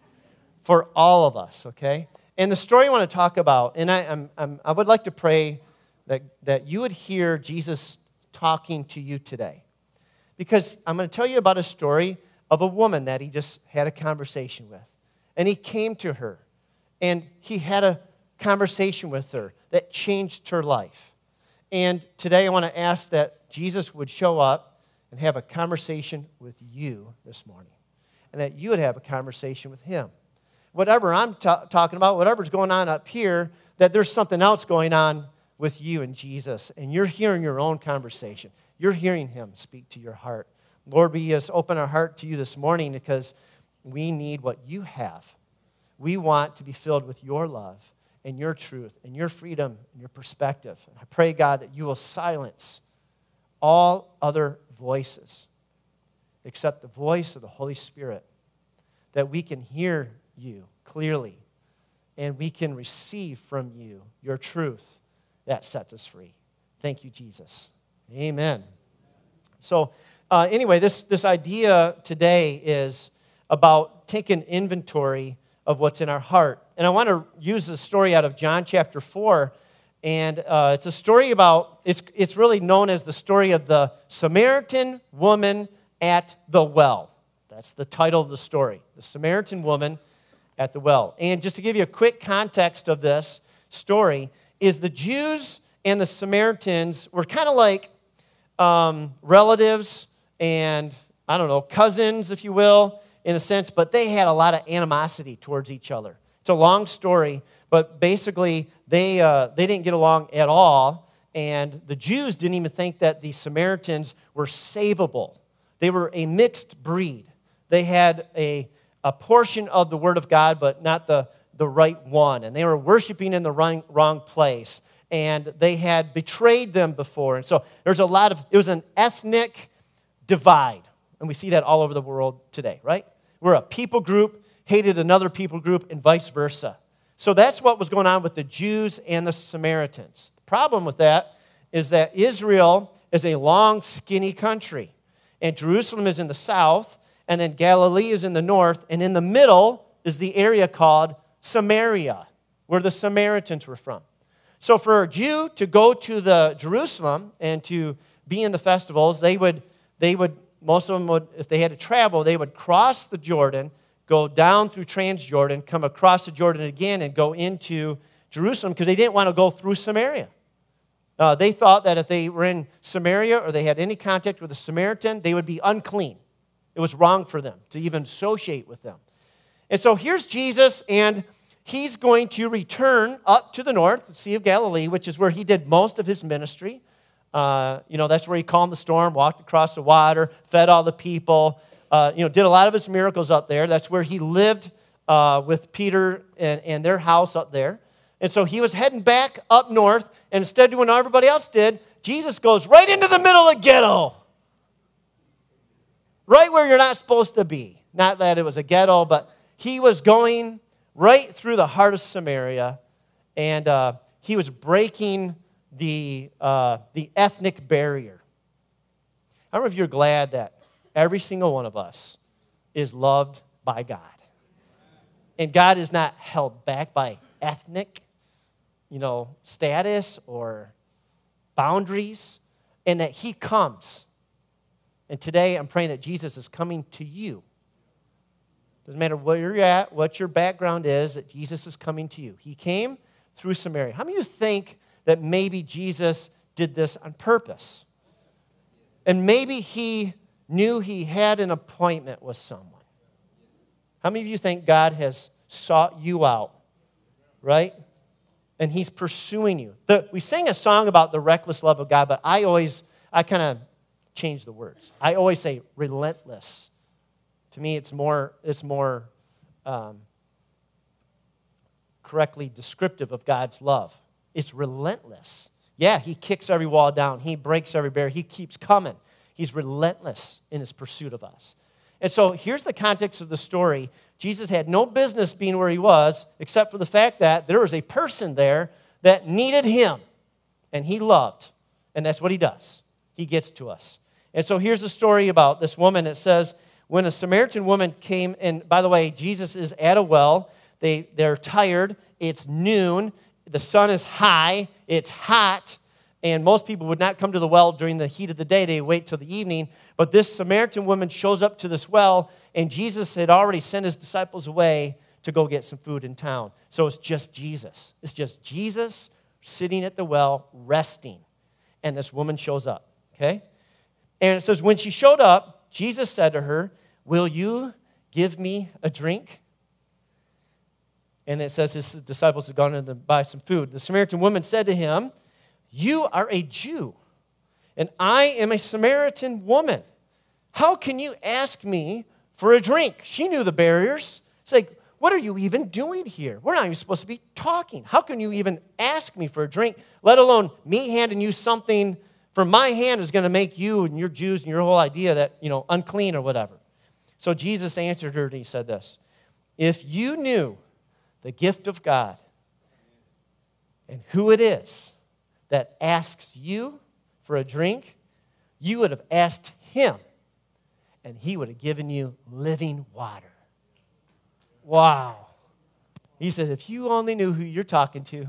for all of us, okay? And the story I want to talk about, and I, I'm, I'm, I would like to pray that, that you would hear Jesus talking to you today. Because I'm going to tell you about a story of a woman that he just had a conversation with. And he came to her, and he had a conversation with her that changed her life. And today I want to ask that Jesus would show up and have a conversation with you this morning, and that you would have a conversation with him. Whatever I'm ta- talking about, whatever's going on up here, that there's something else going on with you and Jesus, and you're hearing your own conversation. You're hearing him speak to your heart. Lord, we just open our heart to you this morning because we need what you have. We want to be filled with your love and your truth and your freedom and your perspective. And I pray, God, that you will silence all other voices except the voice of the Holy Spirit, that we can hear you clearly and we can receive from you your truth that sets us free. Thank you, Jesus. Amen. So uh, anyway, this, this idea today is about taking inventory of what's in our heart. And I want to use the story out of John chapter four. And uh, it's a story about, it's, it's really known as the story of the Samaritan woman at the well. That's the title of the story, the Samaritan woman at the well. And just to give you a quick context of this story, is the Jews and the Samaritans were kind of like um, relatives and, I don't know, cousins, if you will, in a sense, but they had a lot of animosity towards each other. It's a long story, but basically they, uh, they didn't get along at all, and the Jews didn't even think that the Samaritans were savable. They were a mixed breed. They had a, a portion of the Word of God, but not the, the right one, and they were worshiping in the wrong, wrong place, and they had betrayed them before, and so there's a lot of, it was an ethnic divide, and we see that all over the world today, right? We're a people group, hated another people group, and vice versa. So that's what was going on with the Jews and the Samaritans. The problem with that is that Israel is a long, skinny country, and Jerusalem is in the south, and then Galilee is in the north, and in the middle is the area called Samaria, where the Samaritans were from. So for a Jew to go to the Jerusalem and to be in the festivals, they would, they would, most of them would, if they had to travel, they would cross the Jordan, go down through Transjordan, come across the Jordan again, and go into Jerusalem because they didn't want to go through Samaria. Uh, they thought that if they were in Samaria or they had any contact with a Samaritan, they would be unclean. It was wrong for them to even associate with them. And so here's Jesus, and he's going to return up to the north, the Sea of Galilee, which is where he did most of his ministry. Uh, you know, that's where he calmed the storm, walked across the water, fed all the people, uh, you know, did a lot of his miracles up there. That's where he lived uh, with Peter and, and their house up there. And so he was heading back up north, and instead of doing what everybody else did, Jesus goes right into the middle of ghetto. Right where you're not supposed to be. Not that it was a ghetto, but he was going right through the heart of Samaria, and uh, he was breaking the, uh, the ethnic barrier. I don't know if you're glad that every single one of us is loved by God. And God is not held back by ethnic, you know, status or boundaries, and that he comes. And today I'm praying that Jesus is coming to you. Doesn't matter where you're at, what your background is, that Jesus is coming to you. He came through Samaria. How many of you think that maybe Jesus did this on purpose? And maybe he knew he had an appointment with someone. How many of you think God has sought you out, right? And he's pursuing you. The, we sang a song about the reckless love of God, but I always, I kind of change the words. I always say relentless. To me, it's more, it's more um, correctly descriptive of God's love. It's relentless. Yeah, he kicks every wall down. He breaks every barrier. He keeps coming. He's relentless in his pursuit of us. And so here's the context of the story. Jesus had no business being where he was, except for the fact that there was a person there that needed him, and he loved. And that's what he does. He gets to us. And so here's the story about this woman. It says, when a Samaritan woman came, and by the way, Jesus is at a well. They, they're tired. It's noon. The sun is high. It's hot. And most people would not come to the well during the heat of the day. They wait till the evening. But this Samaritan woman shows up to this well, and Jesus had already sent his disciples away to go get some food in town. So it's just Jesus. It's just Jesus sitting at the well, resting. And this woman shows up, okay? And it says, when she showed up, Jesus said to her, will you give me a drink? And it says his disciples had gone in to buy some food. The Samaritan woman said to him, you are a Jew, and I am a Samaritan woman. How can you ask me for a drink? She knew the barriers. It's like, what are you even doing here? We're not even supposed to be talking. How can you even ask me for a drink, let alone me handing you something from my hand is going to make you and your Jews and your whole idea that, you know, unclean or whatever. So Jesus answered her and he said this, if you knew the gift of God and who it is that asks you for a drink, you would have asked him, and he would have given you living water. Wow. He said, if you only knew who you're talking to,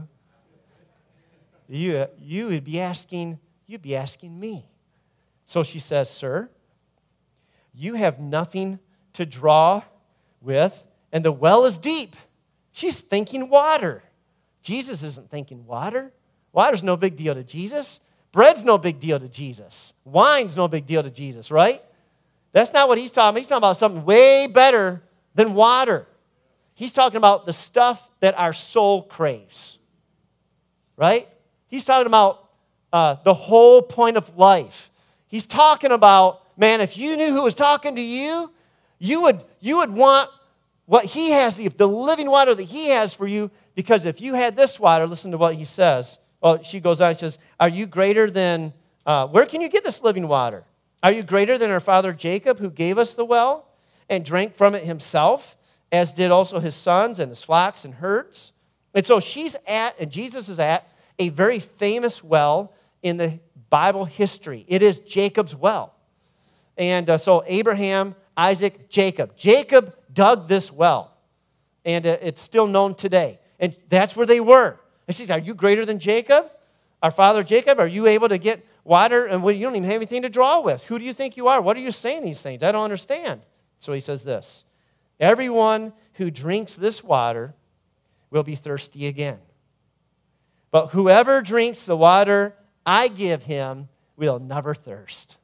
you, you would be asking, you'd be asking me. So she says, sir, you have nothing to draw with, and the well is deep. She's thinking water. Jesus isn't thinking water. Water's no big deal to Jesus. Bread's no big deal to Jesus. Wine's no big deal to Jesus, right? That's not what he's talking about. He's talking about something way better than water. He's talking about the stuff that our soul craves, right? He's talking about uh, the whole point of life. He's talking about, man, if you knew who was talking to you, you would, you would want what he has, the, the living water that he has for you, because if you had this water, listen to what he says. Well, she goes on and says, are you greater than, uh, where can you get this living water? Are you greater than our father Jacob, who gave us the well and drank from it himself, as did also his sons and his flocks and herds? And so she's at, and Jesus is at, a very famous well in the Bible history. It is Jacob's well. And uh, so Abraham, Isaac, Jacob. Jacob dug this well, and uh, it's still known today. And that's where they were. And she says, are you greater than Jacob, our father Jacob? Are you able to get water? And well, you don't even have anything to draw with. Who do you think you are? What are you saying these things? I don't understand. So he says this, everyone who drinks this water will be thirsty again. But whoever drinks the water I give him will never thirst.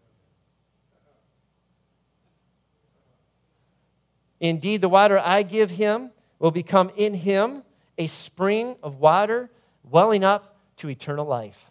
Indeed, the water I give him will become in him a spring of water welling up to eternal life.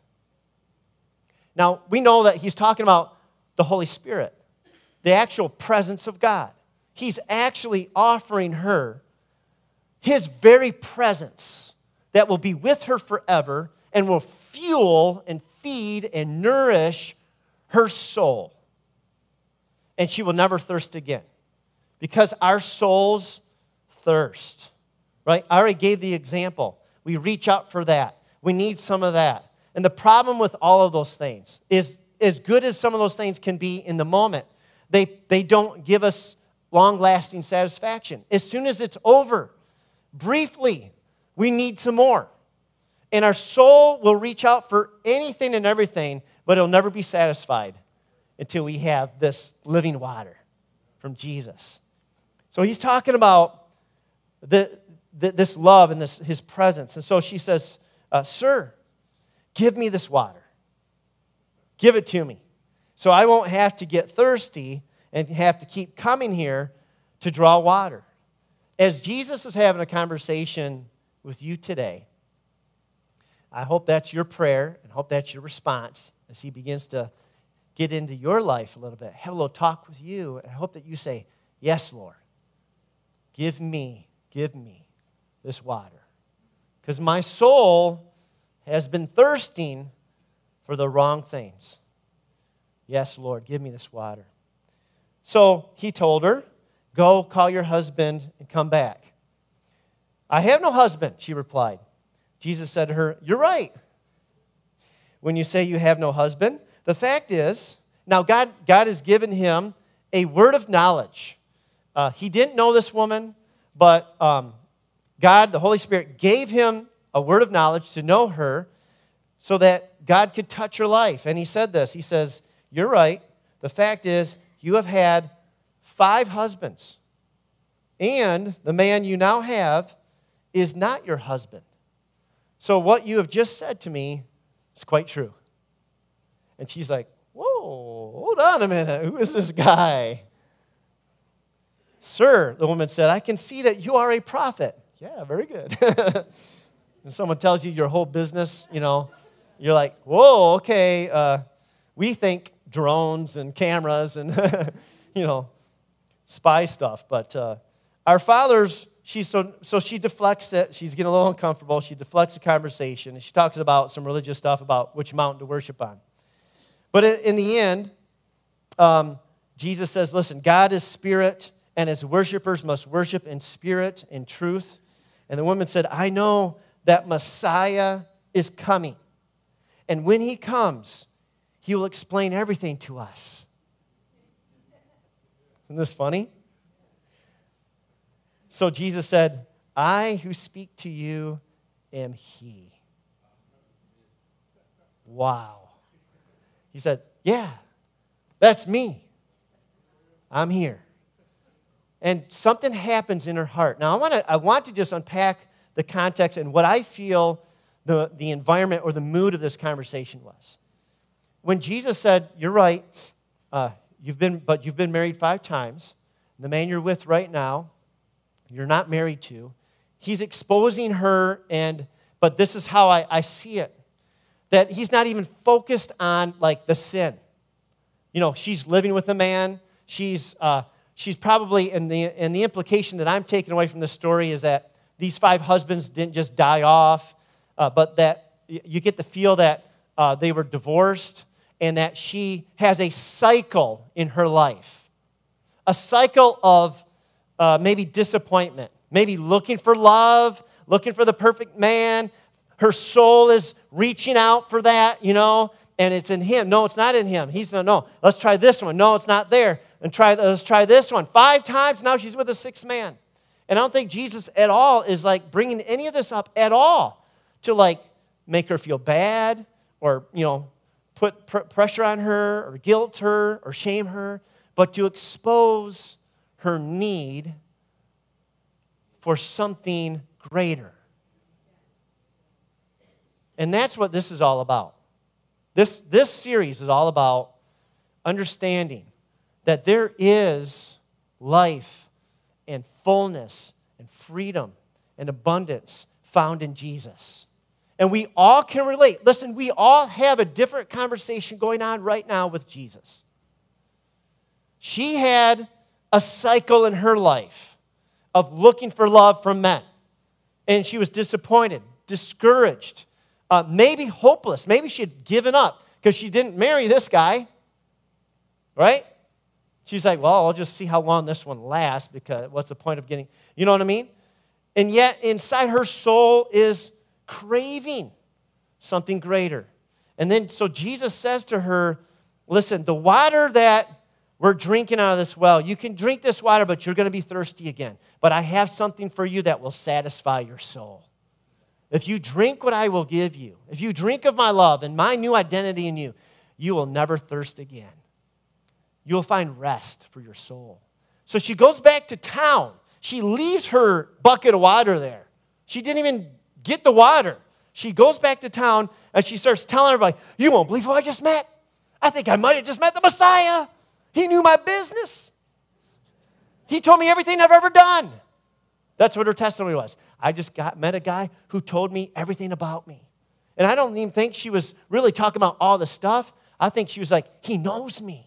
Now, we know that he's talking about the Holy Spirit, the actual presence of God. He's actually offering her his very presence that will be with her forever and will fuel and feed and nourish her soul. And she will never thirst again. Because our souls thirst, right? I already gave the example. We reach out for that. We need some of that. And the problem with all of those things is, as good as some of those things can be in the moment, they, they don't give us long-lasting satisfaction. As soon as it's over, briefly, we need some more. And our soul will reach out for anything and everything, but it'll never be satisfied until we have this living water from Jesus. So he's talking about the, the, this love and this, his presence. And so she says, uh, sir, give me this water. Give it to me. So I won't have to get thirsty and have to keep coming here to draw water. As Jesus is having a conversation with you today, I hope that's your prayer and hope that's your response as he begins to get into your life a little bit, have a little talk with you. I hope that you say, yes, Lord. Give me, give me this water. Because my soul has been thirsting for the wrong things. Yes, Lord, give me this water. So he told her, go call your husband and come back. I have no husband, she replied. Jesus said to her, you're right. When you say you have no husband, the fact is, now God, God has given him a word of knowledge. Uh, he didn't know this woman, but um, God, the Holy Spirit, gave him a word of knowledge to know her so that God could touch her life. And he said this. He says, you're right. The fact is, you have had five husbands, and the man you now have is not your husband. So what you have just said to me is quite true. And she's like, whoa, hold on a minute. Who is this guy? Sir, the woman said, I can see that you are a prophet. Yeah, very good. And someone tells you your whole business, you know, you're like, whoa, okay, uh, we think drones and cameras and, you know, spy stuff. But uh, our fathers, she's so, so she deflects it. She's getting a little uncomfortable. She deflects the conversation. And she talks about some religious stuff about which mountain to worship on. But in, in the end, um, Jesus says, listen, God is spirit, and his worshipers must worship in spirit and truth. And the woman said, I know that Messiah is coming. And when he comes, he will explain everything to us. Isn't this funny? So Jesus said, I who speak to you am he. Wow. He said, yeah, that's me. I'm here. And something happens in her heart. Now, I want to I want to just unpack the context and what I feel the, the environment or the mood of this conversation was. When Jesus said, you're right, uh, you've been, but you've been married five times. The man you're with right now, you're not married to. He's exposing her, and but this is how I, I see it. That he's not even focused on, like, the sin. You know, she's living with a man. She's uh, she's probably, and the, and the implication that I'm taking away from this story is that these five husbands didn't just die off, uh, but that you get the feel that uh, they were divorced and that she has a cycle in her life. A cycle of uh, maybe disappointment, maybe looking for love, looking for the perfect man. Her soul is reaching out for that, you know, and it's in him. No, it's not in him. He's, no, no, let's try this one. No, it's not there. And try, let's try this one. Five times, now she's with a sixth man. And I don't think Jesus at all is like bringing any of this up at all to like make her feel bad or, you know, put pr- pressure on her or guilt her or shame her, but to expose her need for something greater. And that's what this is all about. This, this series is all about understanding that there is life and fullness and freedom and abundance found in Jesus. And we all can relate. Listen, we all have a different conversation going on right now with Jesus. She had a cycle in her life of looking for love from men. And she was disappointed, discouraged, uh, maybe hopeless. Maybe she had given up because she didn't marry this guy, right? She's like, well, I'll just see how long this one lasts because what's the point of getting, you know what I mean? And yet inside her soul is craving something greater. And then so Jesus says to her, listen, the water that we're drinking out of this well, you can drink this water, but you're going to be thirsty again. But I have something for you that will satisfy your soul. If you drink what I will give you, if you drink of my love and my new identity in you, you will never thirst again. You will find rest for your soul. So she goes back to town. She leaves her bucket of water there. She didn't even get the water. She goes back to town and she starts telling everybody, you won't believe who I just met. I think I might have just met the Messiah. He knew my business. He told me everything I've ever done. That's what her testimony was. I just got met a guy who told me everything about me. And I don't even think she was really talking about all the stuff. I think she was like, he knows me.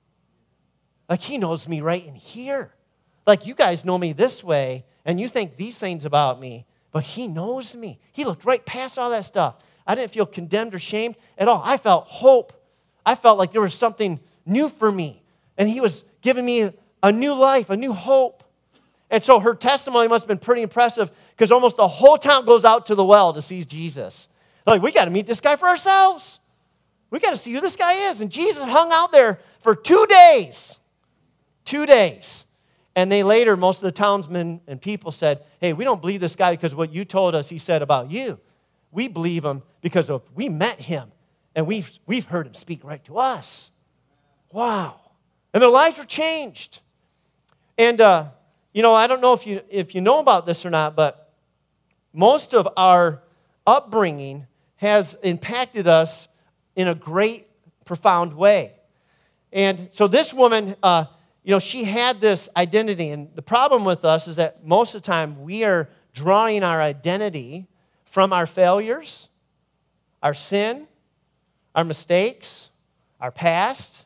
Like he knows me right in here. Like you guys know me this way, and you think these things about me, but he knows me. He looked right past all that stuff. I didn't feel condemned or shamed at all. I felt hope. I felt like there was something new for me. And he was giving me a new life, a new hope. And so her testimony must have been pretty impressive because almost the whole town goes out to the well to see Jesus. They're like, we got to meet this guy for ourselves. We got to see who this guy is. And Jesus hung out there for two days. Two days. And they later, most of the townsmen and people said, hey, we don't believe this guy because what you told us he said about you. We believe him because of we met him, and we've, we've heard him speak right to us. Wow. And their lives were changed. And, uh, you know, I don't know if you, if you know about this or not, but most of our upbringing has impacted us in a great, profound way. And so this woman, uh, you know, she had this identity. And the problem with us is that most of the time we are drawing our identity from our failures, our sin, our mistakes, our past,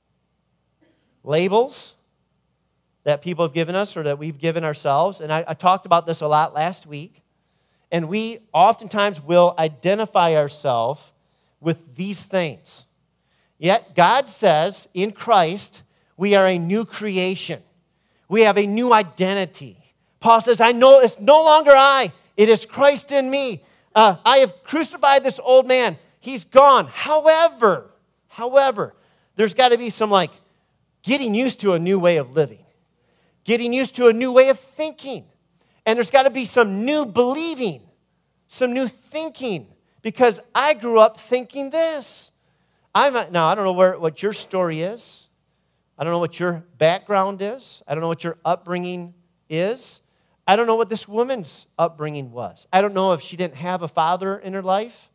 labels that people have given us or that we've given ourselves. And I, I talked about this a lot last week. And we oftentimes will identify ourselves with these things. Yet God says in Christ, we are a new creation. We have a new identity. Paul says, I know it's no longer I. It is Christ in me. Uh, I have crucified this old man. He's gone. However, however, there's got to be some like getting used to a new way of living. Getting used to a new way of thinking. And there's got to be some new believing. Some new thinking. Because I grew up thinking this. I'm not, now, I don't know where, what your story is. I don't know what your background is. I don't know what your upbringing is. I don't know what this woman's upbringing was. I don't know if she didn't have a father in her life,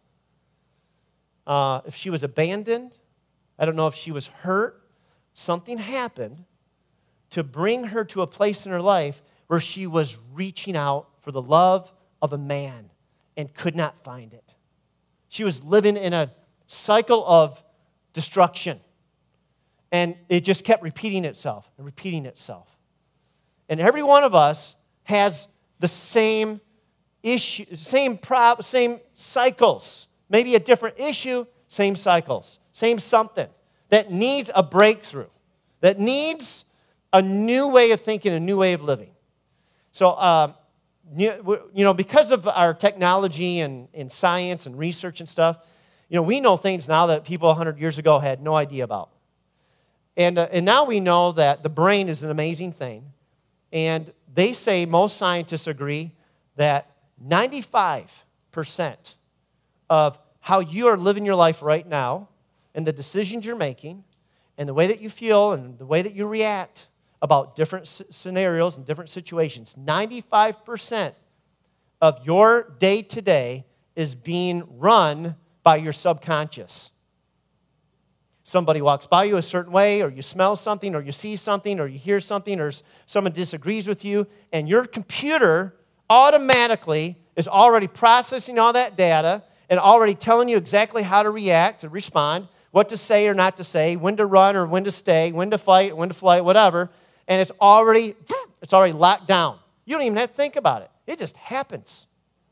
uh, if she was abandoned. I don't know if she was hurt. Something happened to bring her to a place in her life where she was reaching out for the love of a man and could not find it. She was living in a cycle of destruction. And it just kept repeating itself and repeating itself. And every one of us has the same issue, same prob- same cycles. Maybe a different issue, same cycles, same something that needs a breakthrough, that needs a new way of thinking, a new way of living. So, um, you know, because of our technology and, and science and research and stuff, you know, we know things now that people one hundred years ago had no idea about. And, uh, and now we know that the brain is an amazing thing. And they say, most scientists agree, that ninety-five percent of how you are living your life right now and the decisions you're making and the way that you feel and the way that you react about different s- scenarios and different situations, ninety-five percent of your day-to-day is being run by your subconscious. Somebody walks by you a certain way, or you smell something, or you see something, or you hear something, or someone disagrees with you, and your computer automatically is already processing all that data and already telling you exactly how to react, to respond, what to say or not to say, when to run or when to stay, when to fight, when to flight, whatever. And it's already, it's already locked down. You don't even have to think about it. It just happens.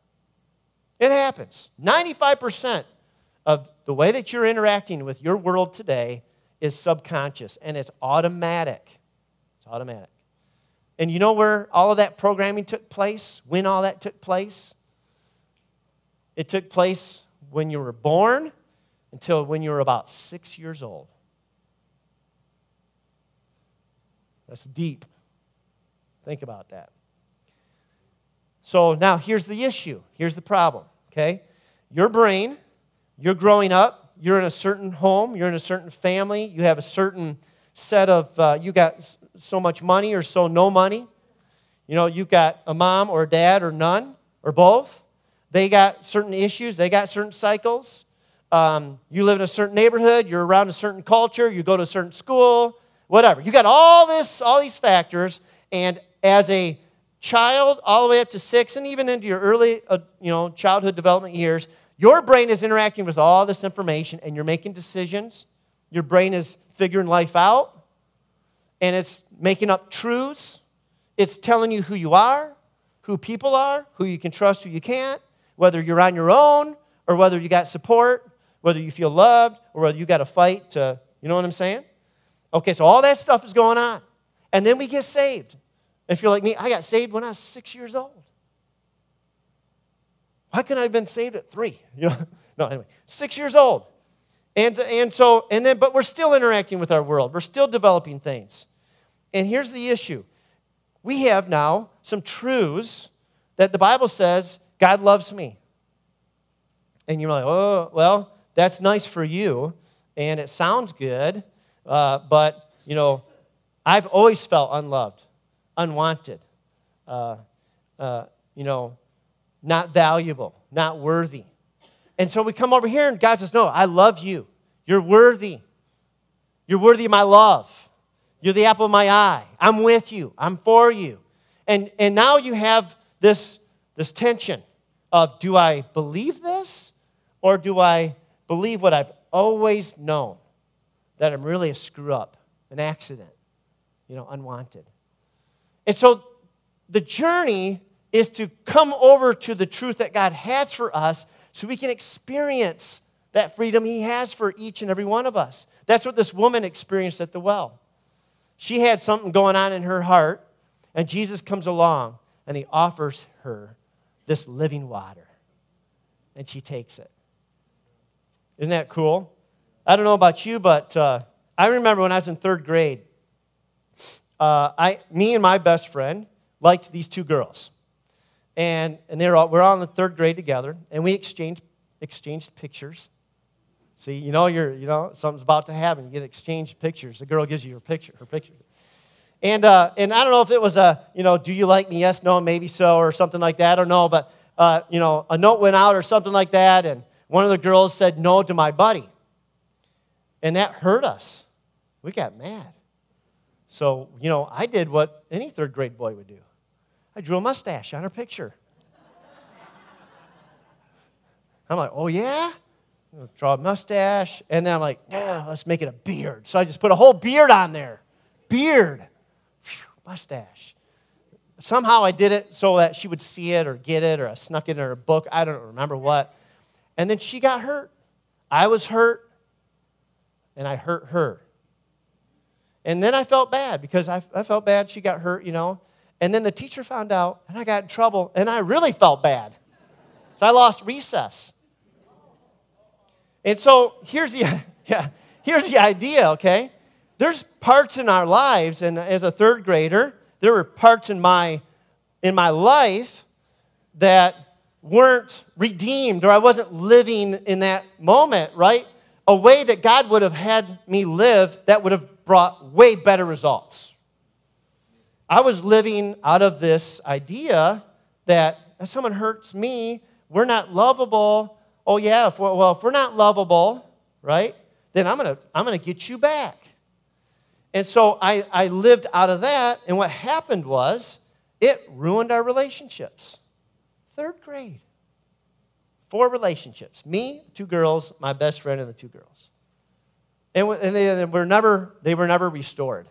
It happens. ninety-five percent of the way that you're interacting with your world today is subconscious, and it's automatic. It's automatic. And you know where all of that programming took place? When all that took place? It took place when you were born until when you were about six years old. That's deep. Think about that. So now here's the issue. Here's the problem, okay? Your brain, you're growing up, you're in a certain home, you're in a certain family, you have a certain set of, uh, you got so much money or so no money. You know, you've got a mom or a dad or none or both. They got certain issues, they got certain cycles. Um, you live in a certain neighborhood, you're around a certain culture, you go to a certain school, whatever. You got all this, all these factors, and as a child, all the way up to six, and even into your early, uh, you know, childhood development years, your brain is interacting with all this information, and you're making decisions. Your brain is figuring life out, and it's making up truths. It's telling you who you are, who people are, who you can trust, who you can't, whether you're on your own or whether you got support, whether you feel loved or whether you got to fight to, you know what I'm saying? Okay, so all that stuff is going on. And then we get saved. If you're like me, I got saved when I was six years old. Why couldn't I have been saved at three? You know? No, anyway, six years old. And, and so, and then, but we're still interacting with our world. We're still developing things. And here's the issue. We have now some truths that the Bible says God loves me. And you're like, oh, well, that's nice for you, and it sounds good, uh, but, you know, I've always felt unloved, unwanted, uh, uh, you know, not valuable, not worthy. And so we come over here, and God says, no, I love you. You're worthy. You're worthy of my love. You're the apple of my eye. I'm with you. I'm for you. And, and now you have this, this tension of, do I believe this, or do I believe what I've always known, that I'm really a screw-up, an accident, you know, unwanted. And so the journey is to come over to the truth that God has for us so we can experience that freedom he has for each and every one of us. That's what this woman experienced at the well. She had something going on in her heart, and Jesus comes along, and he offers her this living water, and she takes it. Isn't that cool? I don't know about you, but uh, I remember when I was in third grade, uh, I, me and my best friend liked these two girls. And, and they were all, we're all in the third grade together, and we exchanged, exchanged pictures. See, you know, you're, you know, something's about to happen. You get exchanged pictures. The girl gives you her picture, her picture. And, uh, and I don't know if it was a, you know, do you like me? Yes, no, maybe so, or something like that. I don't know, but, uh, you know, a note went out or something like that, and one of the girls said no to my buddy. And that hurt us. We got mad. So, you know, I did what any third grade boy would do. I drew a mustache on her picture. I'm like, oh, yeah? I'll draw a mustache. And then I'm like, yeah, let's make it a beard. So I just put a whole beard on there. Beard. Whew, mustache. Somehow I did it so that she would see it or get it, or I snuck it in her book. I don't remember what. And then she got hurt. I was hurt. And I hurt her. And then I felt bad because I, I felt bad she got hurt, you know. And then the teacher found out, and I got in trouble, and I really felt bad. So I lost recess. And so here's the, yeah, here's the idea, okay? There's parts in our lives, and as a third grader, there were parts in my, in my life that weren't redeemed, or I wasn't living in that moment, right? A way that God would have had me live that would have brought way better results. I was living out of this idea that if someone hurts me, we're not lovable. Oh yeah, if we're, well, if we're not lovable, right, then I'm gonna I'm gonna get you back. And so I, I lived out of that, and what happened was it ruined our relationships. Third grade. Four relationships. Me, two girls, my best friend, and the two girls. And, and they were never they were never restored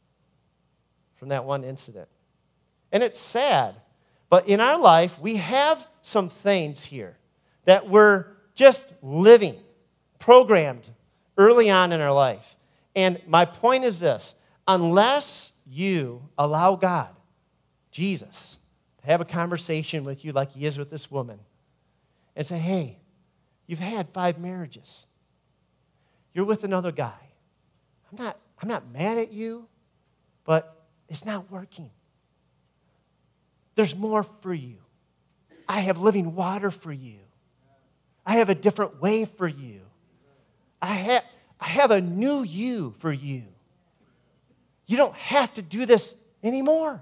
from that one incident. And it's sad. But in our life, we have some things here that we're just living, programmed early on in our life. And my point is this: unless you allow God, Jesus, to have a conversation with you like he is with this woman, and say, hey, you've had five marriages. You're with another guy. I'm not, I'm not mad at you, but it's not working. There's more for you. I have living water for you. I have a different way for you. I have, I have a new you for you. You don't have to do this anymore.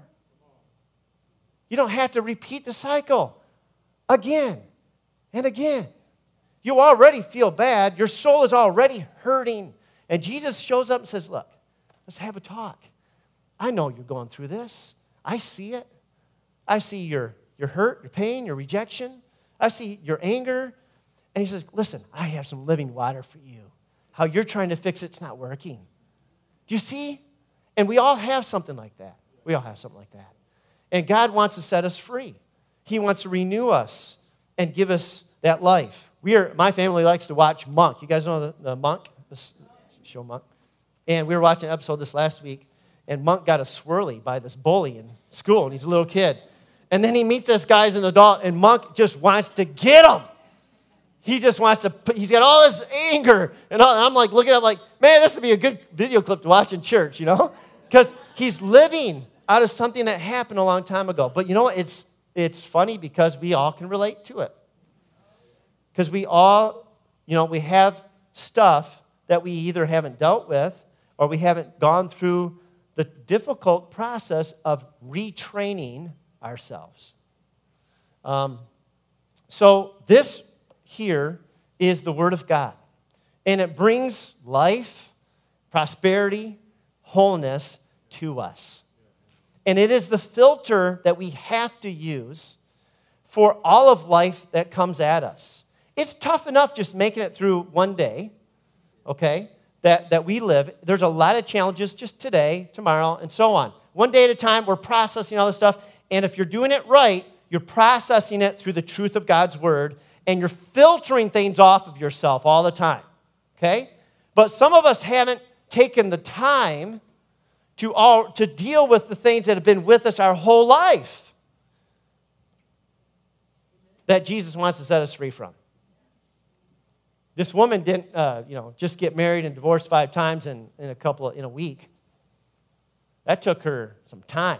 You don't have to repeat the cycle again and again. You already feel bad. Your soul is already hurting. And Jesus shows up and says, look, let's have a talk. I know you're going through this. I see it. I see your, your hurt, your pain, your rejection. I see your anger. And he says, listen, I have some living water for you. How you're trying to fix it's not working. Do you see? And we all have something like that. We all have something like that. And God wants to set us free. He wants to renew us and give us that life. We are, my family likes to watch Monk. You guys know the, the Monk? This show Monk. And we were watching an episode this last week, and Monk got a swirly by this bully in school, and he's a little kid. And then he meets this guy as an adult, and Monk just wants to get him. He just wants to, he's got all this anger. And I'm like looking at him like, man, this would be a good video clip to watch in church, you know? Because he's living out of something that happened a long time ago. But you know what? It's, it's funny because we all can relate to it. Because we all, you know, we have stuff that we either haven't dealt with or we haven't gone through the difficult process of retraining ourselves. Um, so this here is the Word of God. And it brings life, prosperity, wholeness to us. And it is the filter that we have to use for all of life that comes at us. It's tough enough just making it through one day, okay, that, that we live. There's a lot of challenges just today, tomorrow, and so on. One day at a time, we're processing all this stuff. And if you're doing it right, you're processing it through the truth of God's Word, and you're filtering things off of yourself all the time, okay? But some of us haven't taken the time to, all, to deal with the things that have been with us our whole life that Jesus wants to set us free from. This woman didn't, uh, you know, just get married and divorced five times in, in a couple of, in a week. That took her some time.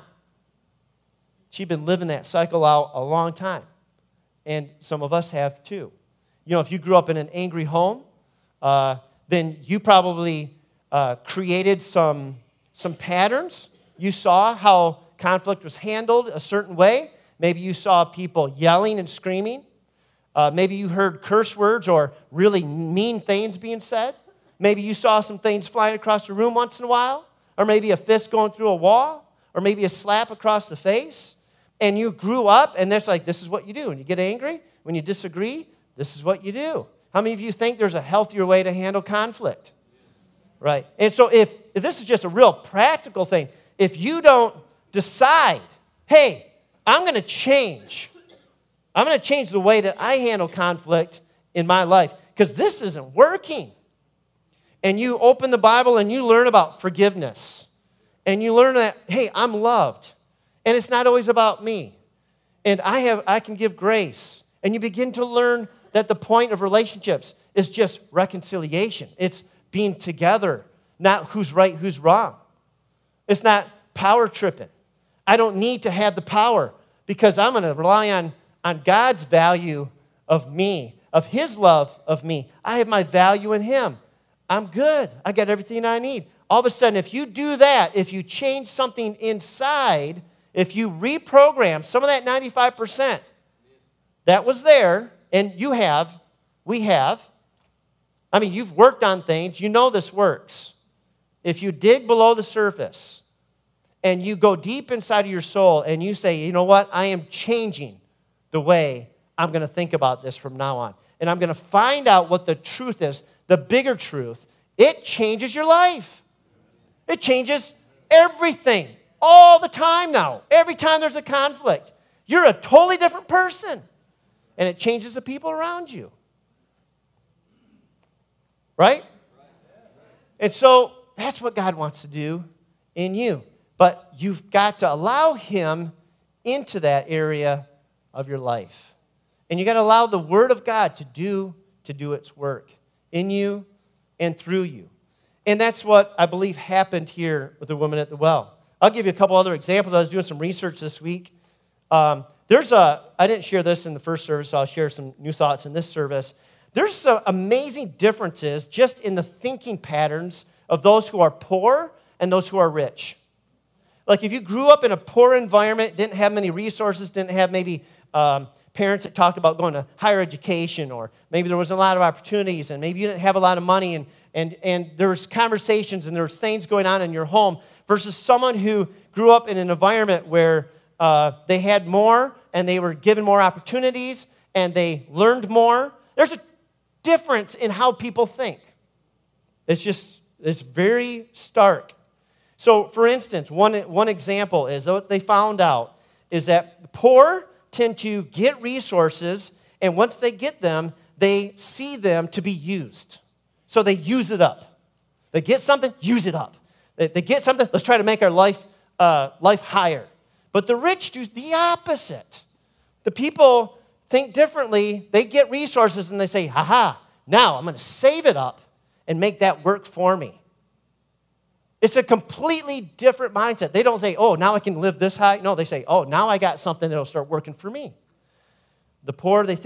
She'd been living that cycle out a long time, and some of us have too. You know, if you grew up in an angry home, uh, then you probably uh, created some some patterns. You saw how conflict was handled a certain way. Maybe you saw people yelling and screaming. Uh, maybe you heard curse words or really mean things being said. Maybe you saw some things flying across the room once in a while, or maybe a fist going through a wall, or maybe a slap across the face. And you grew up, and that's like, this is what you do. When you get angry, when you disagree, this is what you do. How many of you think there's a healthier way to handle conflict? Right? And so if, if this is just a real practical thing, if you don't decide, hey, I'm going to change. I'm going to change the way that I handle conflict in my life because this isn't working. And you open the Bible and you learn about forgiveness. And you learn that, hey, I'm loved. And it's not always about me. And I have I can give grace. And you begin to learn that the point of relationships is just reconciliation. It's being together, not who's right, who's wrong. It's not power tripping. I don't need to have the power because I'm going to rely on, on God's value of me, of His love of me. I have my value in Him. I'm good. I got everything I need. All of a sudden, if you do that, if you change something inside, if you reprogram some of that ninety-five percent that was there, and you have, we have, I mean, you've worked on things. You know this works. If you dig below the surface and you go deep inside of your soul and you say, you know what, I am changing the way I'm going to think about this from now on. And I'm going to find out what the truth is, the bigger truth. It changes your life. It changes everything all the time now. Every time there's a conflict, you're a totally different person. And it changes the people around you. Right? And so that's what God wants to do in you. But you've got to allow Him into that area of your life. And you've got to allow the Word of God to do, to do its work in you and through you. And that's what I believe happened here with the woman at the well. I'll give you a couple other examples. I was doing some research this week. Um, there's a, I didn't share this in the first service, so I'll share some new thoughts in this service. There's some amazing differences just in the thinking patterns of those who are poor and those who are rich. Like if you grew up in a poor environment, didn't have many resources, didn't have maybe um, parents that talked about going to higher education, or maybe there wasn't a lot of opportunities, and maybe you didn't have a lot of money, and, and, and there was conversations and there was things going on in your home, versus someone who grew up in an environment where uh, they had more and they were given more opportunities and they learned more. There's a difference in how people think. It's just, it's very stark. So, for instance, one, one example is what they found out is that the poor tend to get resources, and once they get them, they see them to be used. So they use it up. They get something, use it up. They, they get something, let's try to make our life, uh, life higher. But the rich do the opposite. The people think differently. They get resources and they say, ha-ha, now I'm going to save it up and make that work for me. It's a completely different mindset. They don't say, oh, now I can live this high. No, they say, oh, now I got something that'll start working for me. The poor, they think,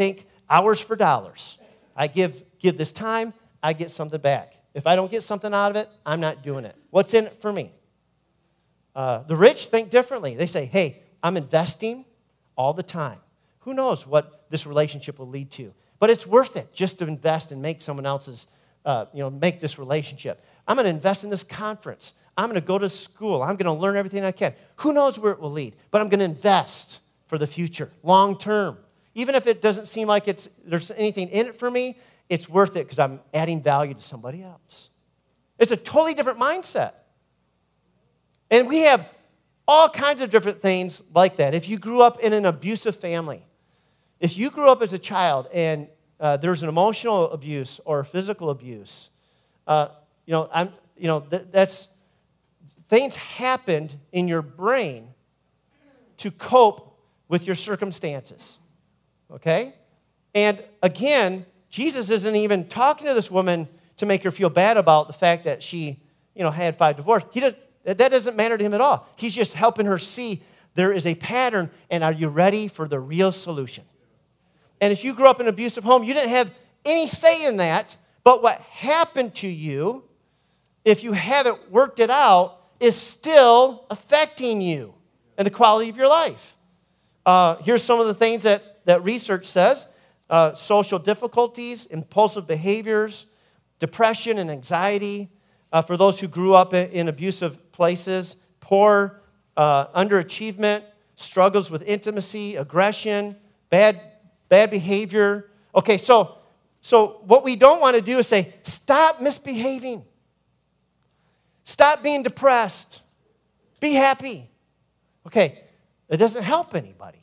hours for dollars. I give, give this time, I get something back. If I don't get something out of it, I'm not doing it. What's in it for me? Uh, the rich think differently. They say, hey, I'm investing all the time. Who knows what this relationship will lead to? But it's worth it just to invest and make someone else's, uh, you know, make this relationship. I'm going to invest in this conference. I'm going to go to school. I'm going to learn everything I can. Who knows where it will lead? But I'm going to invest for the future, long term. Even if it doesn't seem like it's there's anything in it for me, it's worth it because I'm adding value to somebody else. It's a totally different mindset. And we have all kinds of different things like that. If you grew up in an abusive family, if you grew up as a child and uh, there's an emotional abuse or physical abuse, uh, you know, I'm, you know, th- that's things happened in your brain to cope with your circumstances. Okay? And again, Jesus isn't even talking to this woman to make her feel bad about the fact that she, you know, had five divorces. He does, that doesn't matter to him at all. He's just helping her see there is a pattern, and are you ready for the real solution? And if you grew up in an abusive home, you didn't have any say in that, but what happened to you, if you haven't worked it out, is still affecting you and the quality of your life. Uh, here's some of the things that, that research says. Uh, social difficulties, impulsive behaviors, depression and anxiety. Uh, for those who grew up in, in abusive places, poor uh, underachievement, struggles with intimacy, aggression, bad, bad behavior. Okay, so, so what we don't want to do is say, stop misbehaving. Stop being depressed. Be happy. Okay, it doesn't help anybody.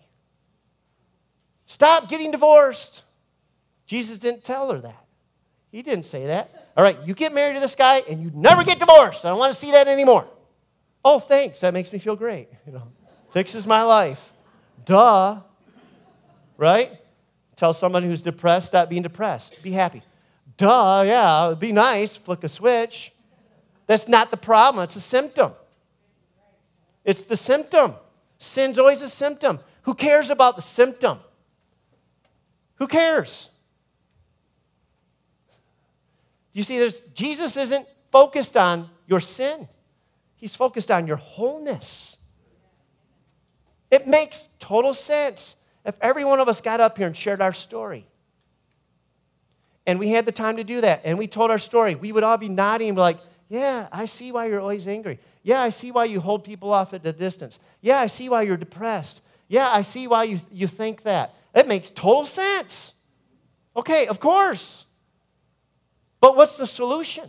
Stop getting divorced. Jesus didn't tell her that. He didn't say that. All right, you get married to this guy and you never get divorced. I don't want to see that anymore. Oh, thanks. That makes me feel great. You know, fixes my life. Duh. Right? Tell someone who's depressed, stop being depressed. Be happy. Duh, yeah, it'd be nice. Flick a switch. That's not the problem. It's a symptom. It's the symptom. Sin's always a symptom. Who cares about the symptom? Who cares? You see, there's, Jesus isn't focused on your sin. He's focused on your wholeness. It makes total sense if every one of us got up here and shared our story. And we had the time to do that, and we told our story. We would all be nodding and be like, yeah, I see why you're always angry. Yeah, I see why you hold people off at a distance. Yeah, I see why you're depressed. Yeah, I see why you, you think that. It makes total sense. Okay, of course. But what's the solution?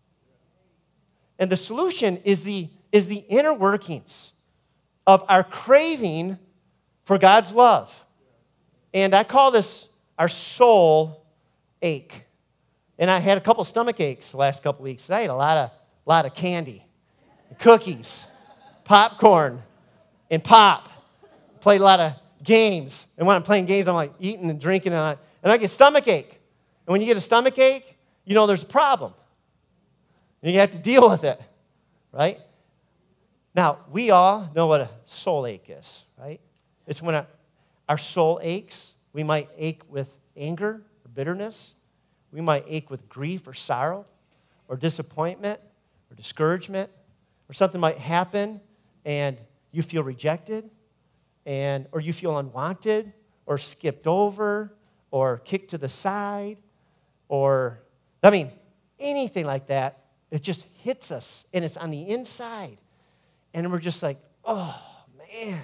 And the solution is the, is the inner workings of our craving for God's love. And I call this our soul ache. And I had a couple stomach aches the last couple weeks. I ate a lot of, lot of candy, cookies, popcorn, and pop. Played a lot of games. And when I'm playing games, I'm like eating and drinking, and I, and I get stomach ache. And when you get a stomach ache, you know there's a problem. And you have to deal with it, right? Now, we all know what a soul ache is, right? It's when our, our soul aches. We might ache with anger or bitterness. We might ache with grief or sorrow or disappointment or discouragement, or something might happen and you feel rejected, and or you feel unwanted or skipped over or kicked to the side, or, I mean, anything like that. It just hits us, and it's on the inside. And we're just like, oh, man.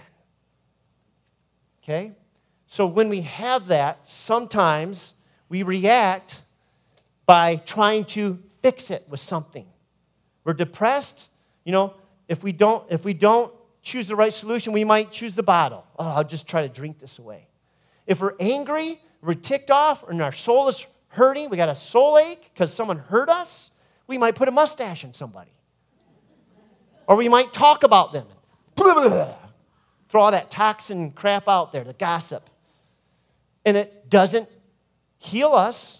Okay? So when we have that, sometimes we react by trying to fix it with something. We're depressed. You know, if we don't, if we don't choose the right solution, we might choose the bottle. Oh, I'll just try to drink this away. If we're angry, we're ticked off, and our soul is hurting, we got a soul ache because someone hurt us, we might put a mustache in somebody. Or we might talk about them. Throw all that toxin crap out there, the gossip. And it doesn't heal us.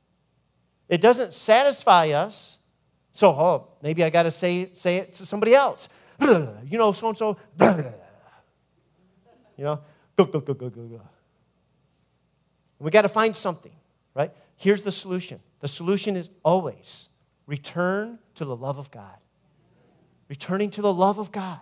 It doesn't satisfy us. So, oh, maybe I got to say, say it to somebody else. You know, so-and-so. You know, go, go, go, go, go, go. We got to find something, right? Here's the solution. The solution is always return to the love of God. Returning to the love of God.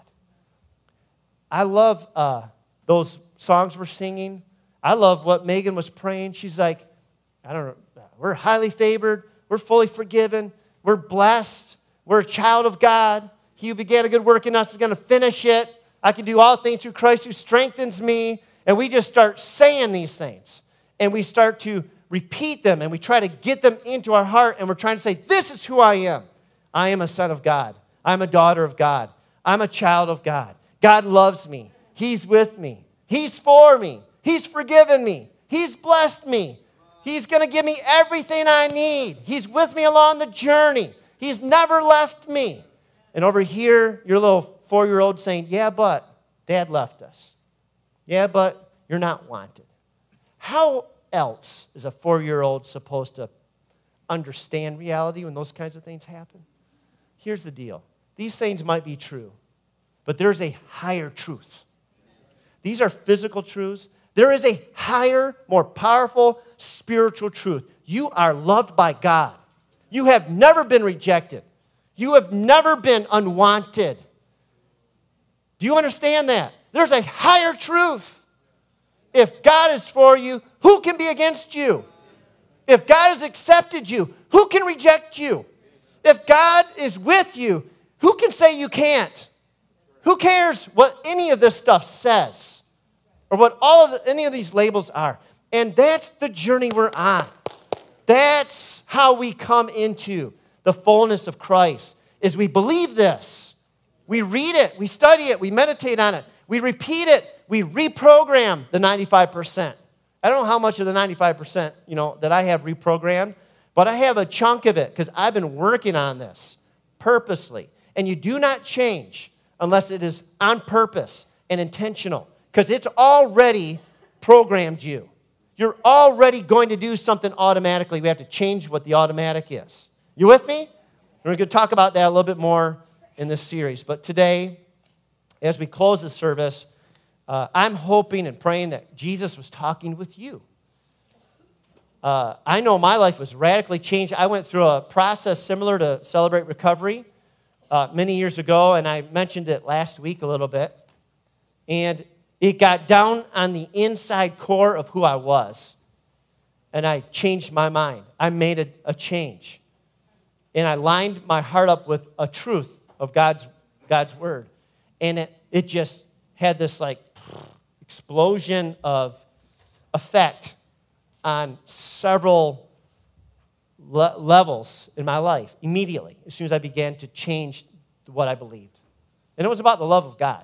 I love uh, those songs we're singing. I love what Megan was praying. She's like, I don't know, we're highly favored. We're fully forgiven. We're blessed. We're a child of God. He who began a good work in us is going to finish it. I can do all things through Christ who strengthens me. And we just start saying these things. And we start to repeat them. And we try to get them into our heart. And we're trying to say, this is who I am. I am a son of God. I'm a daughter of God. I'm a child of God. God loves me. He's with me. He's for me. He's forgiven me. He's blessed me. He's going to give me everything I need. He's with me along the journey. He's never left me. And over here, your little four-year-old saying, yeah, but Dad left us. Yeah, but you're not wanted. How else is a four-year-old supposed to understand reality when those kinds of things happen? Here's the deal. These things might be true, but there's a higher truth. These are physical truths. There is a higher, more powerful spiritual truth. You are loved by God. You have never been rejected. You have never been unwanted. Do you understand that? There's a higher truth. If God is for you, who can be against you? If God has accepted you, who can reject you? If God is with you, who can say you can't? Who cares what any of this stuff says? Or what all of the, any of these labels are? And that's the journey we're on. That's how we come into the fullness of Christ, is we believe this. We read it, we study it, we meditate on it, we repeat it, we reprogram the ninety-five percent. I don't know how much of the ninety-five percent, you know, that I have reprogrammed, but I have a chunk of it because I've been working on this purposely. And you do not change unless it is on purpose and intentional, because it's already programmed you. You're already going to do something automatically. We have to change what the automatic is. You with me? We're going to talk about that a little bit more in this series. But today, as we close the service, uh, I'm hoping and praying that Jesus was talking with you. Uh, I know my life was radically changed. I went through a process similar to Celebrate Recovery uh, many years ago, and I mentioned it last week a little bit. And it got down on the inside core of who I was. And I changed my mind. I made a, a change. And I lined my heart up with a truth of God's, God's word. And it, it just had this like explosion of effect on several le- levels in my life immediately, as soon as I began to change what I believed. And it was about the love of God.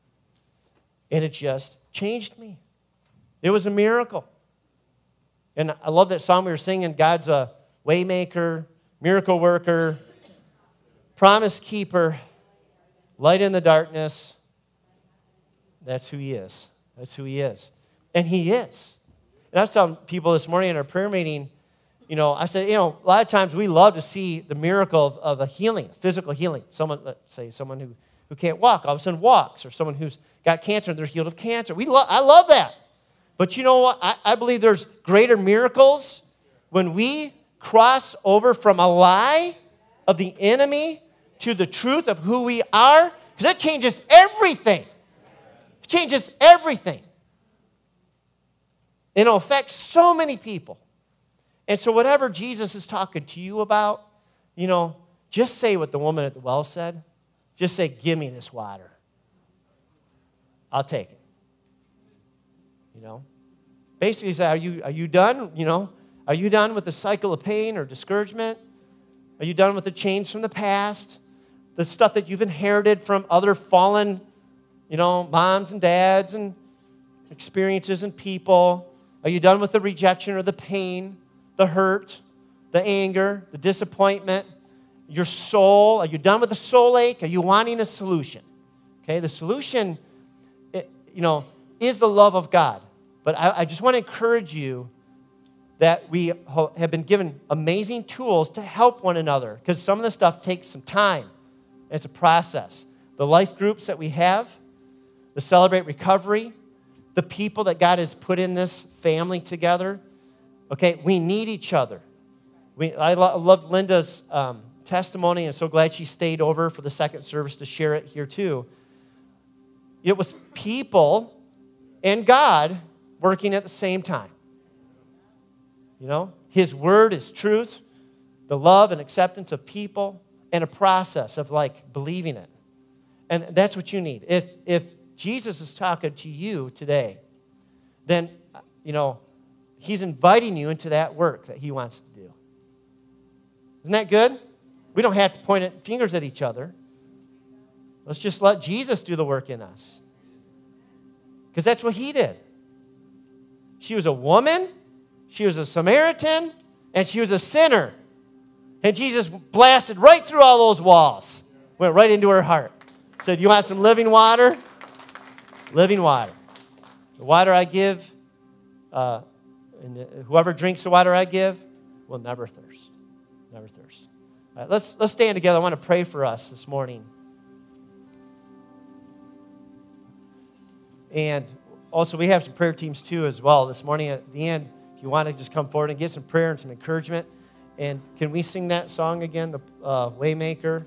And it just changed me. It was a miracle. And I love that song we were singing, God's a way maker, miracle worker, promise keeper, light in the darkness. That's who he is. That's who he is. And he is. And I was telling people this morning in our prayer meeting, you know, I said, you know, a lot of times we love to see the miracle of, of a healing, physical healing. Someone, let's say someone who, who can't walk, all of a sudden walks, or someone who's got cancer and they're healed of cancer. We lo- I love that. But you know what? I, I believe there's greater miracles when we cross over from a lie of the enemy to the truth of who we are, because it changes everything. It changes everything. And it'll affect so many people. And so whatever Jesus is talking to you about, you know, just say what the woman at the well said. Just say, give me this water. I'll take it. You know? Basically say, are you, are you done? You know? Are you done with the cycle of pain or discouragement? Are you done with the chains from the past? The stuff that you've inherited from other fallen, you know, moms and dads and experiences and people? Are you done with the rejection or the pain, the hurt, the anger, the disappointment, your soul? Are you done with the soul ache? Are you wanting a solution? Okay, the solution, it, you know, is the love of God. But I, I just want to encourage you that we ho- have been given amazing tools to help one another, because some of the stuff takes some time. It's a process. The life groups that we have, the Celebrate Recovery, the people that God has put in this family together, Okay, we need each other. We, I lo- love Linda's um, testimony, and so glad she stayed over for the second service to share it here too. It was people and God working at the same time. You know, His word is truth, the love and acceptance of people, and a process of like believing it. And that's what you need. If if Jesus is talking to you today, then, you know, He's inviting you into that work that He wants to do. Isn't that good? We don't have to point at fingers at each other. Let's just let Jesus do the work in us. Because that's what He did. She was a woman, she was a Samaritan, and she was a sinner. And Jesus blasted right through all those walls. Went right into her heart. Said, you want some living water? Living water. The water I give, uh, and whoever drinks the water I give will never thirst. Never thirst. All right, let's, let's stand together. I want to pray for us this morning. And also, we have some prayer teams too as well this morning at the end. If you want to just come forward and get some prayer and some encouragement. And can we sing that song again, the uh, Waymaker?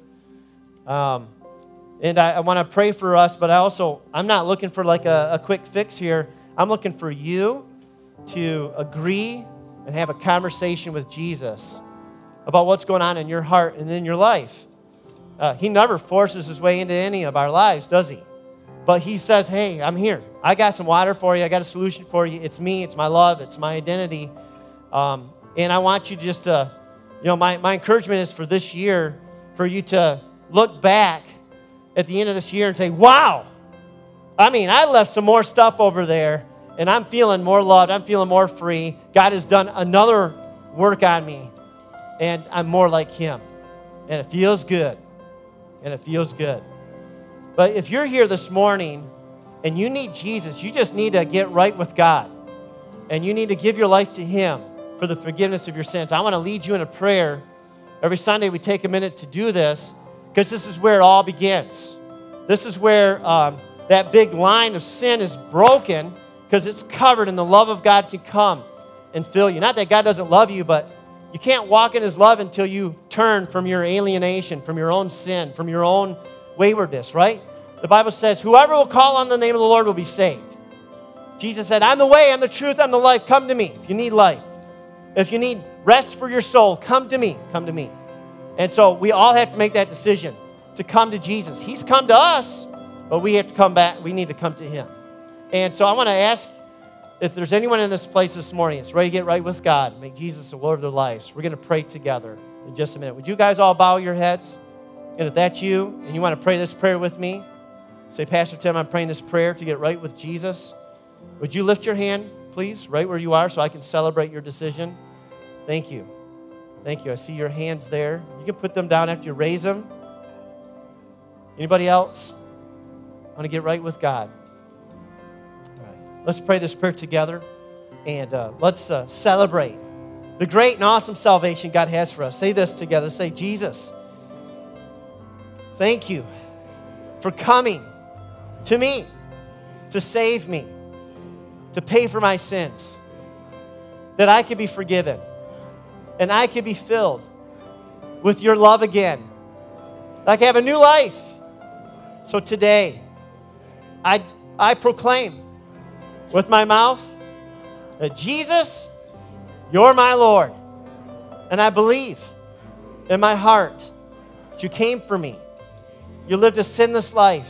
Um, and I, I want to pray for us, but I also, I'm not looking for like a, a quick fix here. I'm looking for you to agree and have a conversation with Jesus about what's going on in your heart and in your life. Uh, he never forces his way into any of our lives, does he? But he says, hey, I'm here. I got some water for you. I got a solution for you. It's me. It's my love. It's my identity. Um, and I want you just to, you know, my, my encouragement is for this year, for you to look back at the end of this year and say, wow, I mean, I left some more stuff over there, and I'm feeling more loved. I'm feeling more free. God has done another work on me, and I'm more like Him. And it feels good. And it feels good. But if you're here this morning and you need Jesus, you just need to get right with God. And you need to give your life to Him for the forgiveness of your sins. I want to lead you in a prayer. Every Sunday we take a minute to do this because this is where it all begins. This is where um, that big line of sin is broken because it's covered and the love of God can come and fill you. Not that God doesn't love you, but you can't walk in His love until you turn from your alienation, from your own sin, from your own waywardness, right? The Bible says, whoever will call on the name of the Lord will be saved. Jesus said, I'm the way, I'm the truth, I'm the life. Come to me if you need life. If you need rest for your soul, come to me. Come to me. And so we all have to make that decision to come to Jesus. He's come to us, but we have to come back. We need to come to Him. And so I want to ask if there's anyone in this place this morning that's ready to get right with God, make Jesus the Lord of their lives. We're going to pray together in just a minute. Would you guys all bow your heads? And if that's you, and you want to pray this prayer with me, say, Pastor Tim, I'm praying this prayer to get right with Jesus. Would you lift your hand, please, right where you are so I can celebrate your decision? Thank you. Thank you. I see your hands there. You can put them down after you raise them. Anybody else want to get right with God? All right. Let's pray this prayer together, and uh, let's uh, celebrate the great and awesome salvation God has for us. Say this together. Say, Jesus, thank you for coming to me to save me, to pay for my sins, that I could be forgiven and I could be filled with your love again. That I can have a new life. So today, I, I proclaim with my mouth that Jesus, you're my Lord. And I believe in my heart that you came for me. You lived a sinless life.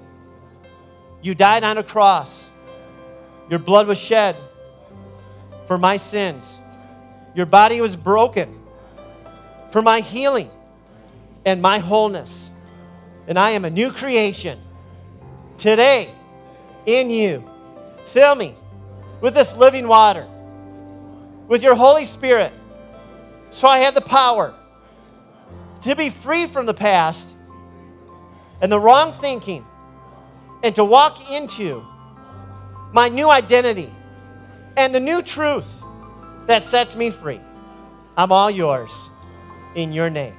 You died on a cross. Your blood was shed for my sins. Your body was broken for my healing and my wholeness. And I am a new creation today in you. Fill me with this living water, with your Holy Spirit, so I have the power to be free from the past and the wrong thinking, and to walk into my new identity and the new truth that sets me free. I'm all yours in your name.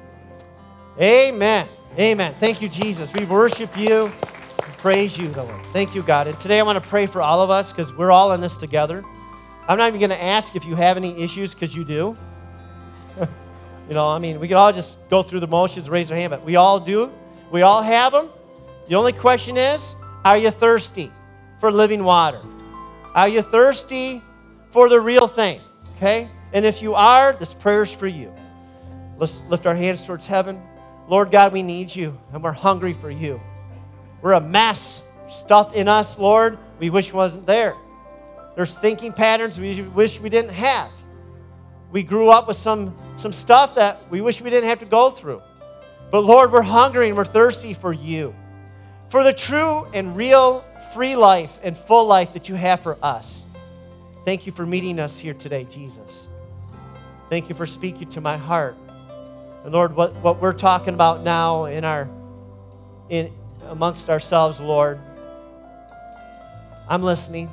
Amen. Amen. Thank you, Jesus. We worship you and praise you, Lord. Thank you, God. And today I want to pray for all of us because we're all in this together. I'm not even going to ask if you have any issues, because you do. You know, I mean, we could all just go through the motions, raise our hand, but we all do. We all have them. The only question is, are you thirsty for living water? Are you thirsty for the real thing? Okay? And if you are, this prayer's for you. Let's lift our hands towards heaven. Lord God, we need you, and we're hungry for you. We're a mess. Stuff in us, Lord, we wish wasn't there. There's thinking patterns we wish we didn't have. We grew up with some, some stuff that we wish we didn't have to go through. But Lord, we're hungry and we're thirsty for you. For the true and real free life and full life that you have for us. Thank you for meeting us here today, Jesus. Thank you for speaking to my heart. And Lord, what, what we're talking about now in our in amongst ourselves, Lord, I'm listening.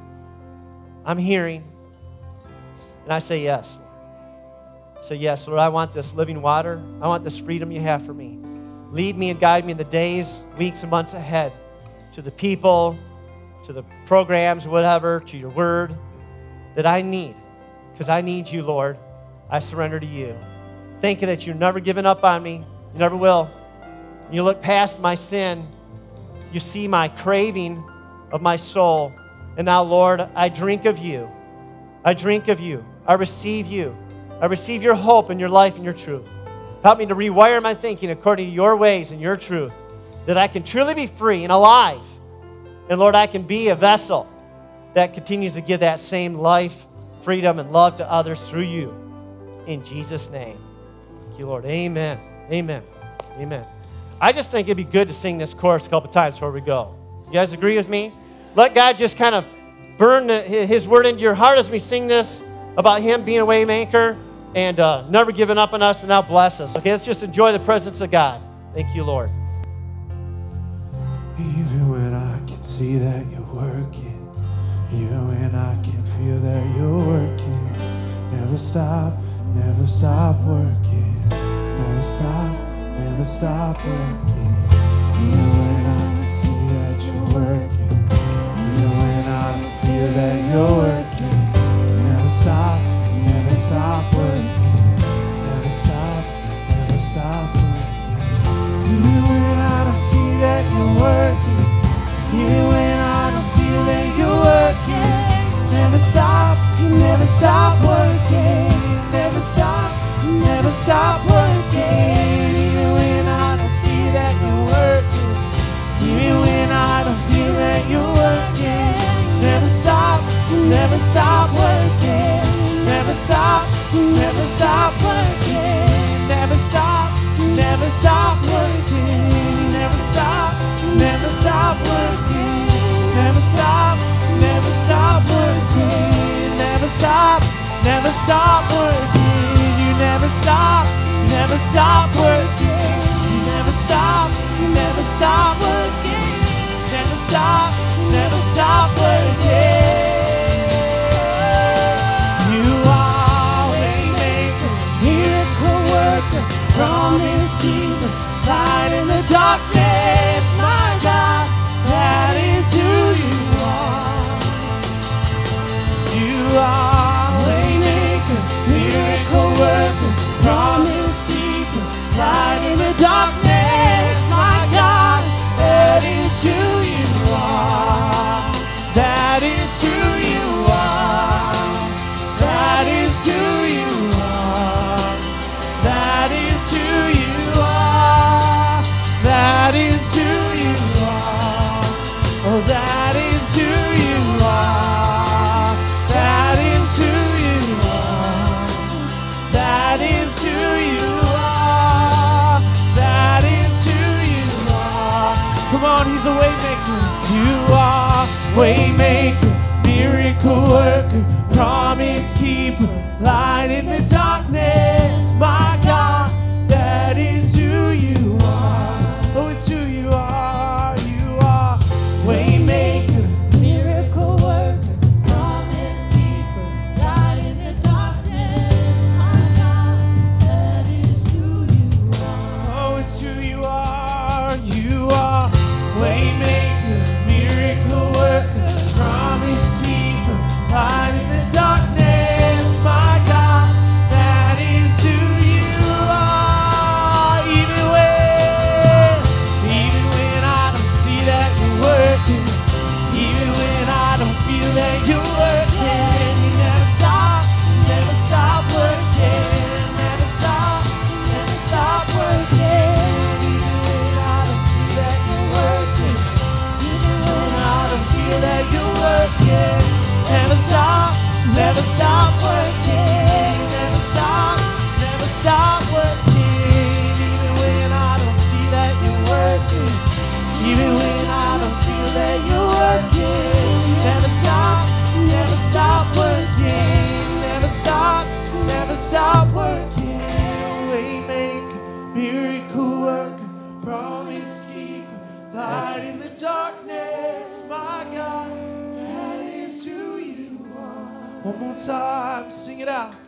I'm hearing. And I say yes. I say yes, Lord, I want this living water. I want this freedom you have for me. Lead me and guide me in the days, weeks, and months ahead to the people, to the programs, whatever, to your word that I need. Because I need you, Lord. I surrender to you. Thank you that you've never given up on me. You never will. You look past my sin. You see my craving of my soul. And now, Lord, I drink of you. I drink of you. I receive you. I receive your hope and your life and your truth. Help me to rewire my thinking according to your ways and your truth, that I can truly be free and alive. And Lord, I can be a vessel that continues to give that same life, freedom, and love to others through you. In Jesus' name. Thank you, Lord. Amen. Amen. Amen. I just think it'd be good to sing this chorus a couple times before we go. You guys agree with me? Let God just kind of burn his word into your heart as we sing this about him being a way maker and uh, never giving up on us, and now bless us. Okay, let's just enjoy the presence of God. Thank you, Lord. Even when I can see that you're working, even when I can feel that you're working, never stop, never stop working, never stop, never stop working. Even when I can see that you're working, even when I can feel that you're working, never stop, never stop working, never stop, never stop working. Even when I don't see that you're working, even when I don't feel that you're working, never stop, you never stop working, never stop, you never stop working. Even when I don't see that you're working, even when I don't feel that you're working, never stop, you never stop working, never stop, you never stop working, never stop, you never stop working, never stop, you never stop working, never stop, never stop working, never stop, never stop working, you never stop, never stop working, you never stop, you never stop working, never stop, never stop working. You are waymaker, miracle worker, promise keeper, light in the darkness, my God, that is who you are. You are waymaker, miracle worker, promise keeper, light in the darkness, my God, that is who you are. That is who you are. That is who you are. That is who you are. That is who you are. Oh, that is who you are. That is who you are. That is who you are. That is who you are. Come on, he's a way maker. You are way maker, miracle worker, promise keeper, light in the darkness, my God, that is who you are. Oh, it's who you are. You are way maker, miracle worker, promise keeper, light in the darkness, my God, that is who you are. Oh, it's who you are. You are way maker, miracle worker, stop, never stop working, never stop, never stop working. Even when I don't see that you're working, even when I don't feel that you're working, never stop, never stop working, never stop, never stop working. Waymaker, miracle worker, promise keeper, light in the darkness, my God, that is who you are. One more time, sing it out.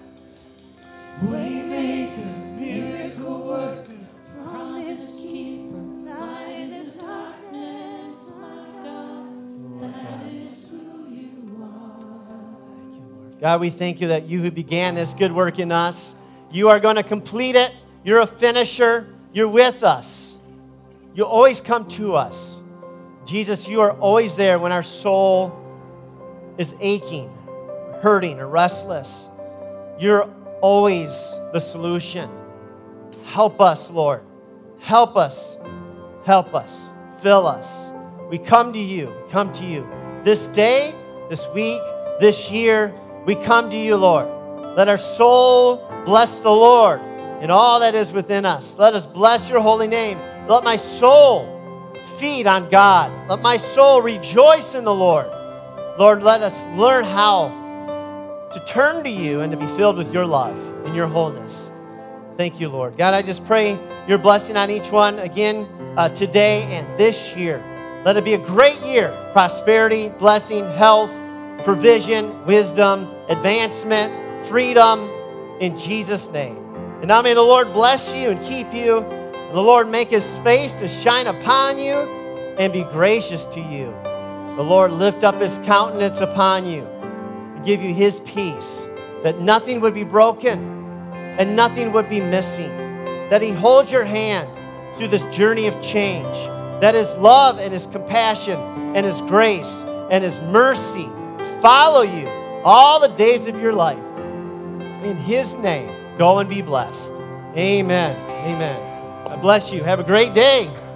Waymaker, miracle worker, promise keeper, light in the darkness, my God, that is who you are. God, we thank you that you who began this good work in us, you are going to complete it. You're a finisher. You're with us. You always come to us. Jesus, you are always there when our soul is aching, hurting, or restless. You're always the solution. Help us, Lord. Help us. Help us. Fill us. We come to you. We come to you. This day, this week, this year, we come to you, Lord. Let our soul bless the Lord in all that is within us. Let us bless your holy name. Let my soul feed on God. Let my soul rejoice in the Lord. Lord, let us learn how to turn to you and to be filled with your love and your wholeness. Thank you, Lord. God, I just pray your blessing on each one again uh, today and this year. Let it be a great year of prosperity, blessing, health, provision, wisdom, advancement, freedom, in Jesus' name. And now may the Lord bless you and keep you. And the Lord make his face to shine upon you and be gracious to you. The Lord lift up his countenance upon you and give you his peace, that nothing would be broken and nothing would be missing. That he holds your hand through this journey of change. That his love and his compassion and his grace and his mercy follow you all the days of your life. In his name, go and be blessed. Amen. Amen. God bless you. Have a great day.